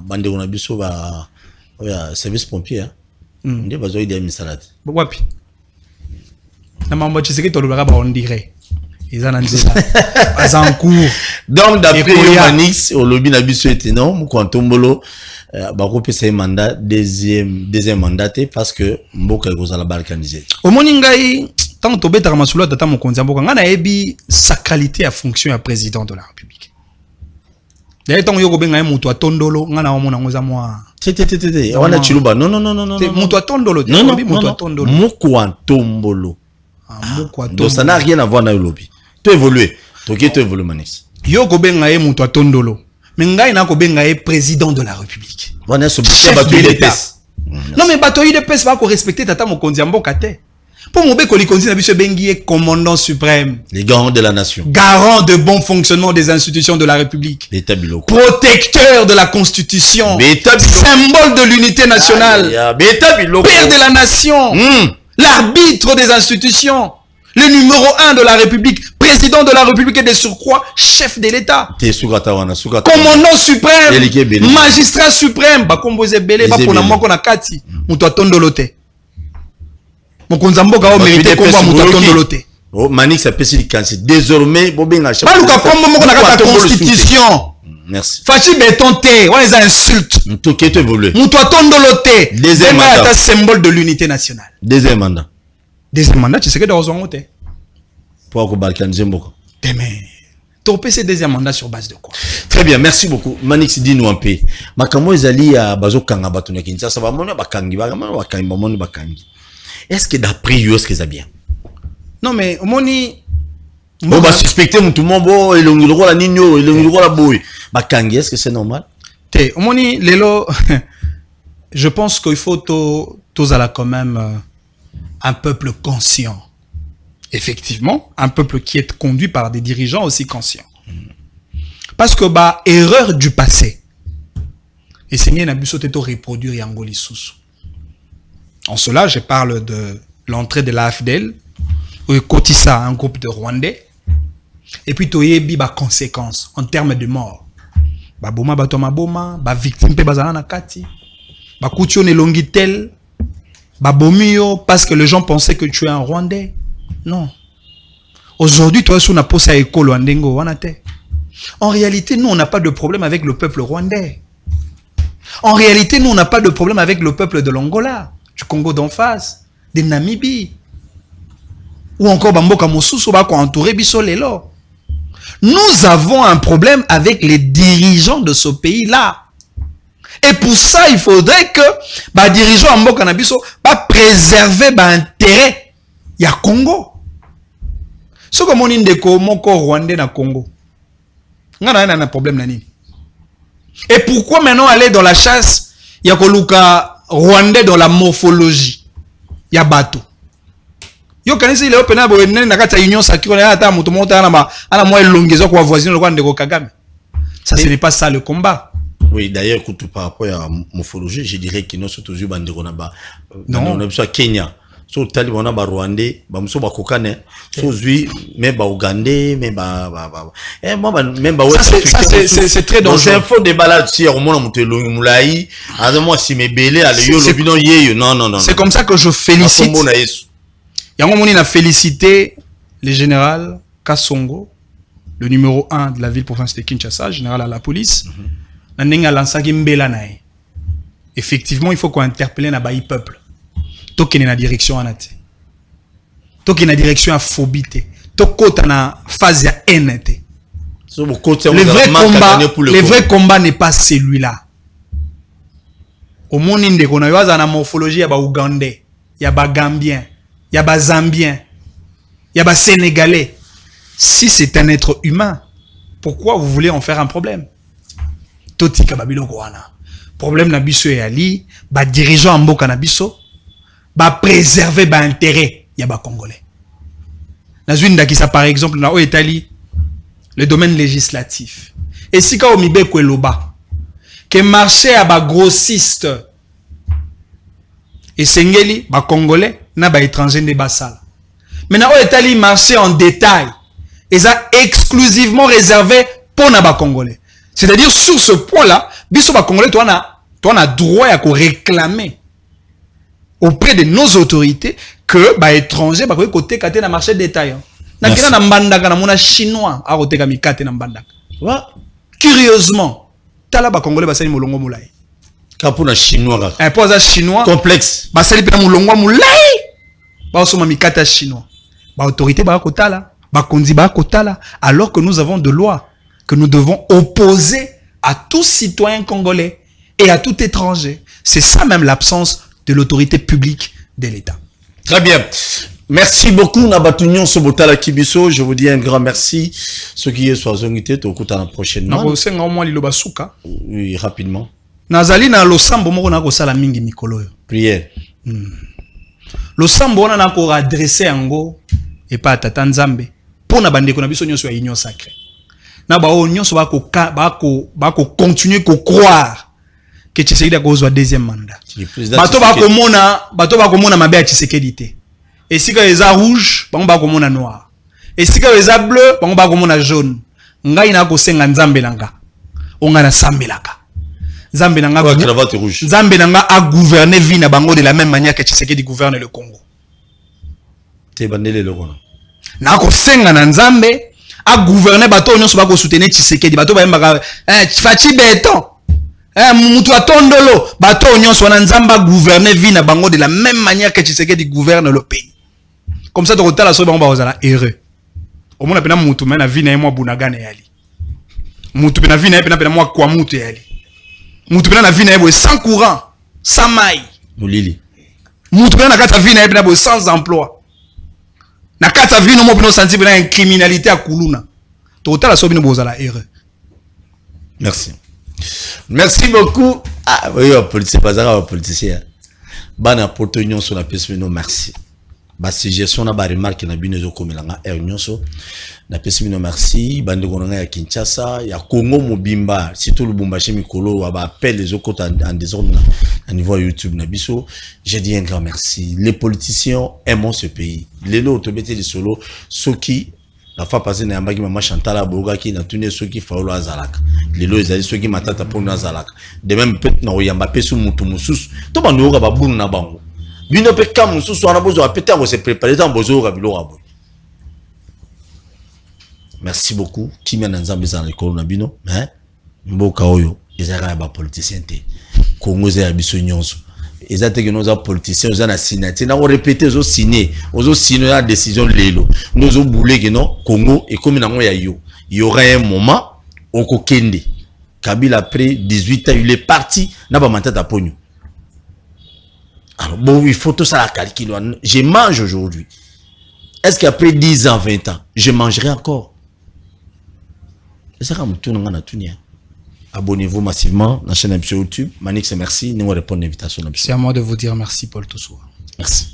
que service pompier. On dirait que des administrateurs. Wapi. Je sais que on dirait. Ils en en cours. Donc, d'après Manix, au lobby Nabiso était non, quand Tombolo, Bako peut un mandat, deuxième, deuxième mandat, parce que Mboka est à la balkanisée. Au Moningaï, tant que tu as Ramasoula, tu as mon compte, on a ébi sacralité à fonction à président de la République. D'ailleurs, tant que tu as mon toit Tondolo, on a mon angoza moi. Tété, tété, tété, on a Chiluba. Non, non, non, non, non. Mon toit Tondolo, non, non, non, Mokwa Tombolo. Donc, ça n'a rien à voir avec le lobby. Tu évolues. Tu qui tu évolues, Manix. Yo ko benga ye muto Tondolo. Mais ngai na ko benga ye président de la République. Voilà ce chef de l'État. Non mais batoyi de paix va ko respecter tata mokonzi mboka te. Pour mon beko likonzi na biso bengi ye commandant suprême. Les garants de la nation. Garant de bon fonctionnement des institutions de la République. L'État biloko. Protecteur de la Constitution. Symbole de l'unité nationale. Père de la nation. Mm. L'arbitre des institutions. Le numéro un de la République, président de la République et de surcroît, chef de l'État. Commandant suprême, magistrat suprême. Ba komboze belé ba pona moko na kati. Muto atondolote. mokonzi mboka o mérité komba mutatondo oh Manix ça peut se cancer désormais bobenga chaque pas luka kombo moko na kata constitution. Merci. Fachi béton te, on les insulte. Moutoké te volé. Moutouatondo loté. Deuxième mandat. C'est un symbole de l'unité nationale. Deuxième mandat. Deuxième mandat, tu sais que dans le pour que balkaniser beaucoup. Mais topé c'est deuxième mandat sur base de quoi? Très bien, merci beaucoup. Manix dis-nous un peu. Makamo ezali à bazo kanga batuna kinsa ça va mona bakangi ba mona bakangi ba mona bakangi. Est-ce que d'après eux est-ce que ça bien? Non mais moni on va suspecter tout le monde bon et le roi la nino et le roi la boy. Bakangi est-ce que c'est normal? Te moni lelo je pense qu'il faut tous tous à la quand même euh, un peuple conscient. Effectivement, un peuple qui est conduit par des dirigeants aussi conscients. Parce que, bah, erreur du passé. Et c'est bien abuso teto reproduire Yangoli Soussou. En cela, je parle de l'entrée de l'A F D L, où Kotissa, un groupe de Rwandais, et puis Toyebi, bah, conséquences, en termes de mort. Bah, boma, bah, toma, boma, bah, victime, pe, bazana, na kati, bah, koution, longitel, bah, bomio, parce que les gens pensaient que tu es un Rwandais. Non. Aujourd'hui, toi, si on a posé à école Rwandengo, en réalité, nous, on n'a pas de problème avec le peuple rwandais. En réalité, nous, on n'a pas de problème avec le peuple de l'Angola, du Congo d'en face, de Namibie, ou encore Bamboka Mosusu, Bako entouré Bisolelo. Nous avons un problème avec les dirigeants de ce pays-là. Et pour ça, il faudrait que les dirigeants Bamboka Nabiso préserver l'intérêt. Il y a Congo. Ce que mon indéco, mon corps rwandais na Congo. On a un problème nani. Et pourquoi maintenant aller dans la chasse? Il y a Koluka rwandais dans la morphologie. Il y a bateau. Yo kanisi ile opena bo nene na kata union sacrée na ata muto monta na ma ana mo elongezo kwa voisin le Rwanda ko Kagame. Ça ce n'est pas ça le combat. Oui, d'ailleurs par rapport à morphologie, je dirais que nous sommes toujours bandeko na ba. Non, on a besoin Kenya. So tali wana ba Rwandais ba muso ba kokane so zui même ba Ougandais même ba ba eh moi même ba ça c'est c'est très dangereux. C'est un faux débat là si on monte monter le moulai à moi si mes belé à le yo le bidon yeyo non non non. C'est comme ça que je félicite. Yango moni na félicité le général Kassongo, le numéro un de la ville province de Kinshasa, général à la police. Na ndenge lansaki mbela nae. Effectivement, il faut qu'on interpelle na baï peuple. Toki na direction anate. Toki na direction à phobie te. Tokota na phase ya haine te. Le vrai combat, le vrai combat n'est pas celui-là. Au monde inde qu'on a eu à la morphologie ya ba Ougandais, ya ba Gambien, ya ba Zambien, ya ba Sénégalais. Si c'est un être humain, pourquoi vous voulez en faire un problème? Toti ka babilo wana. Problème na biso e ali, ba dirigeant mboka na biso. Ba préserver ba intérêt ya ba congolais. Nazwinda qui ça par exemple na o Italie le domaine législatif. Et si ka o mibe ko eloba que marché à ba grossiste et sengeli ba congolais na ba étranger de basal. Maintenant o Italie marché en détail et ça exclusivement réservé pour na ba congolais. C'est-à-dire sur ce point-là, biso ba congolais toi na toi na droit à réclamer auprès de nos autorités que bah étranger bah côté côté na marché détail na kina na mbandaka na mona chinois a côté ka mikate na mbandaka wa curieusement tala ba congolais ba sali molongo mulai kapuna chinois un posa chinois complexe ba sali pe molongo mulai ba soma mikate chinois ba autorité ba kotala ba kondi ba kotala alors que nous avons de lois que nous devons opposer à tout citoyen congolais et à tout étranger. C'est ça même l'absence de l'autorité publique de l'État. Très bien. Merci beaucoup, Nabatunion Sobotala Kibiso. Je vous dis un grand merci. Ce qui est sur Zongité, au coup, à la prochaine. Oui, rapidement. Nazali na lo sambo moko na ko sala mingi mikolo yo. Prière. Hmm. Lo sambo na na ko adresser yango et pas tata Nzambe. Pour na bande ko na biso nyonso ya union sacrée. Na ba o nyonso ba ko ba ko ba ko continuer ko croire que Tshisekedi a kozwa deuxième mandat. Bato ba komona, bato ba komona mabe ya Tshisekedi te. Et si ka eza rouge, bango ba komona noir. Et si ka eza bleu, bango ba komona jaune. Ngai na ko senga Nzambe nanga. Onga na sambelaka. Nzambe nanga ko cravate rouge. Nzambe nanga a gouverner vie na bango de la même manière que Tshisekedi gouverne le Congo. te bandele lokona na ko senga na nzambe a gouverner bato nyonso ba ko soutenir Tshisekedi bato ba mbaka eh fachi beton eh mutu atondolo bato nyonso na nzamba gouverner vie na bango de la même manière que Tshisekedi gouverne le pays comme ça to kotala so bango ba ozala heureux au moins pena mutu mena vie na moi bunagane yali mutu pena vie na pena pena moi kwa mutu yali mutu pena na vie na sans courant sans maille mulili mutu pena na kata vie na pena sans emploi na kata vie no mo pena senti pena une criminalité à kuluna to kotala so bino bozala heureux. Merci. Merci beaucoup. Ah oui, politicien, pas un politicien. Bana porte sur la personne, merci. Ba suggestion na ba remarque na bino zo komelanga er nyonso na pesi bino merci bande konanga ya Kinshasa ya Congo mobimba surtout Lubumbashi mikolo wa ba appel les autres en désordre à niveau YouTube na biso. Je dis un grand merci. Les politiciens aiment ce pays. Les lots obété les solo ceux qui la fois passée na mbaki mama Chantal Aboga qui na tuni ceux qui faolo azalaka les lots ezali ceux qui matata pour azalaka de même peut na oyamba pesu mutu mususu to bandoka babunu na bango bino pe kam mususu ana bozo apeta ko se préparer dans bozo ka bilo rabo. Merci beaucoup kimia na nzambe za l'école na bino hein mboka oyo ezaka ba politicien te Congo za biso nyonso ezate que nos politiciens aux na signaté na répéter zo signer ozo signer la décision lelo nous ont boulé que non Congo et comme nango ya yo il y aura un moment au kokende Kabila après dix-huit ans il est parti na ba matata ponyo. Alors bon il faut tout ça à calculer. Je mange aujourd'hui. Est-ce qu'après dix ans vingt ans je mangerai encore? C'est ça comme tout n'a na tout. Abonnez-vous massivement à la chaîne YouTube. Manix, merci. Nous répondons à l'invitation. C'est à moi de vous dire merci, Paul Toussoua. Merci.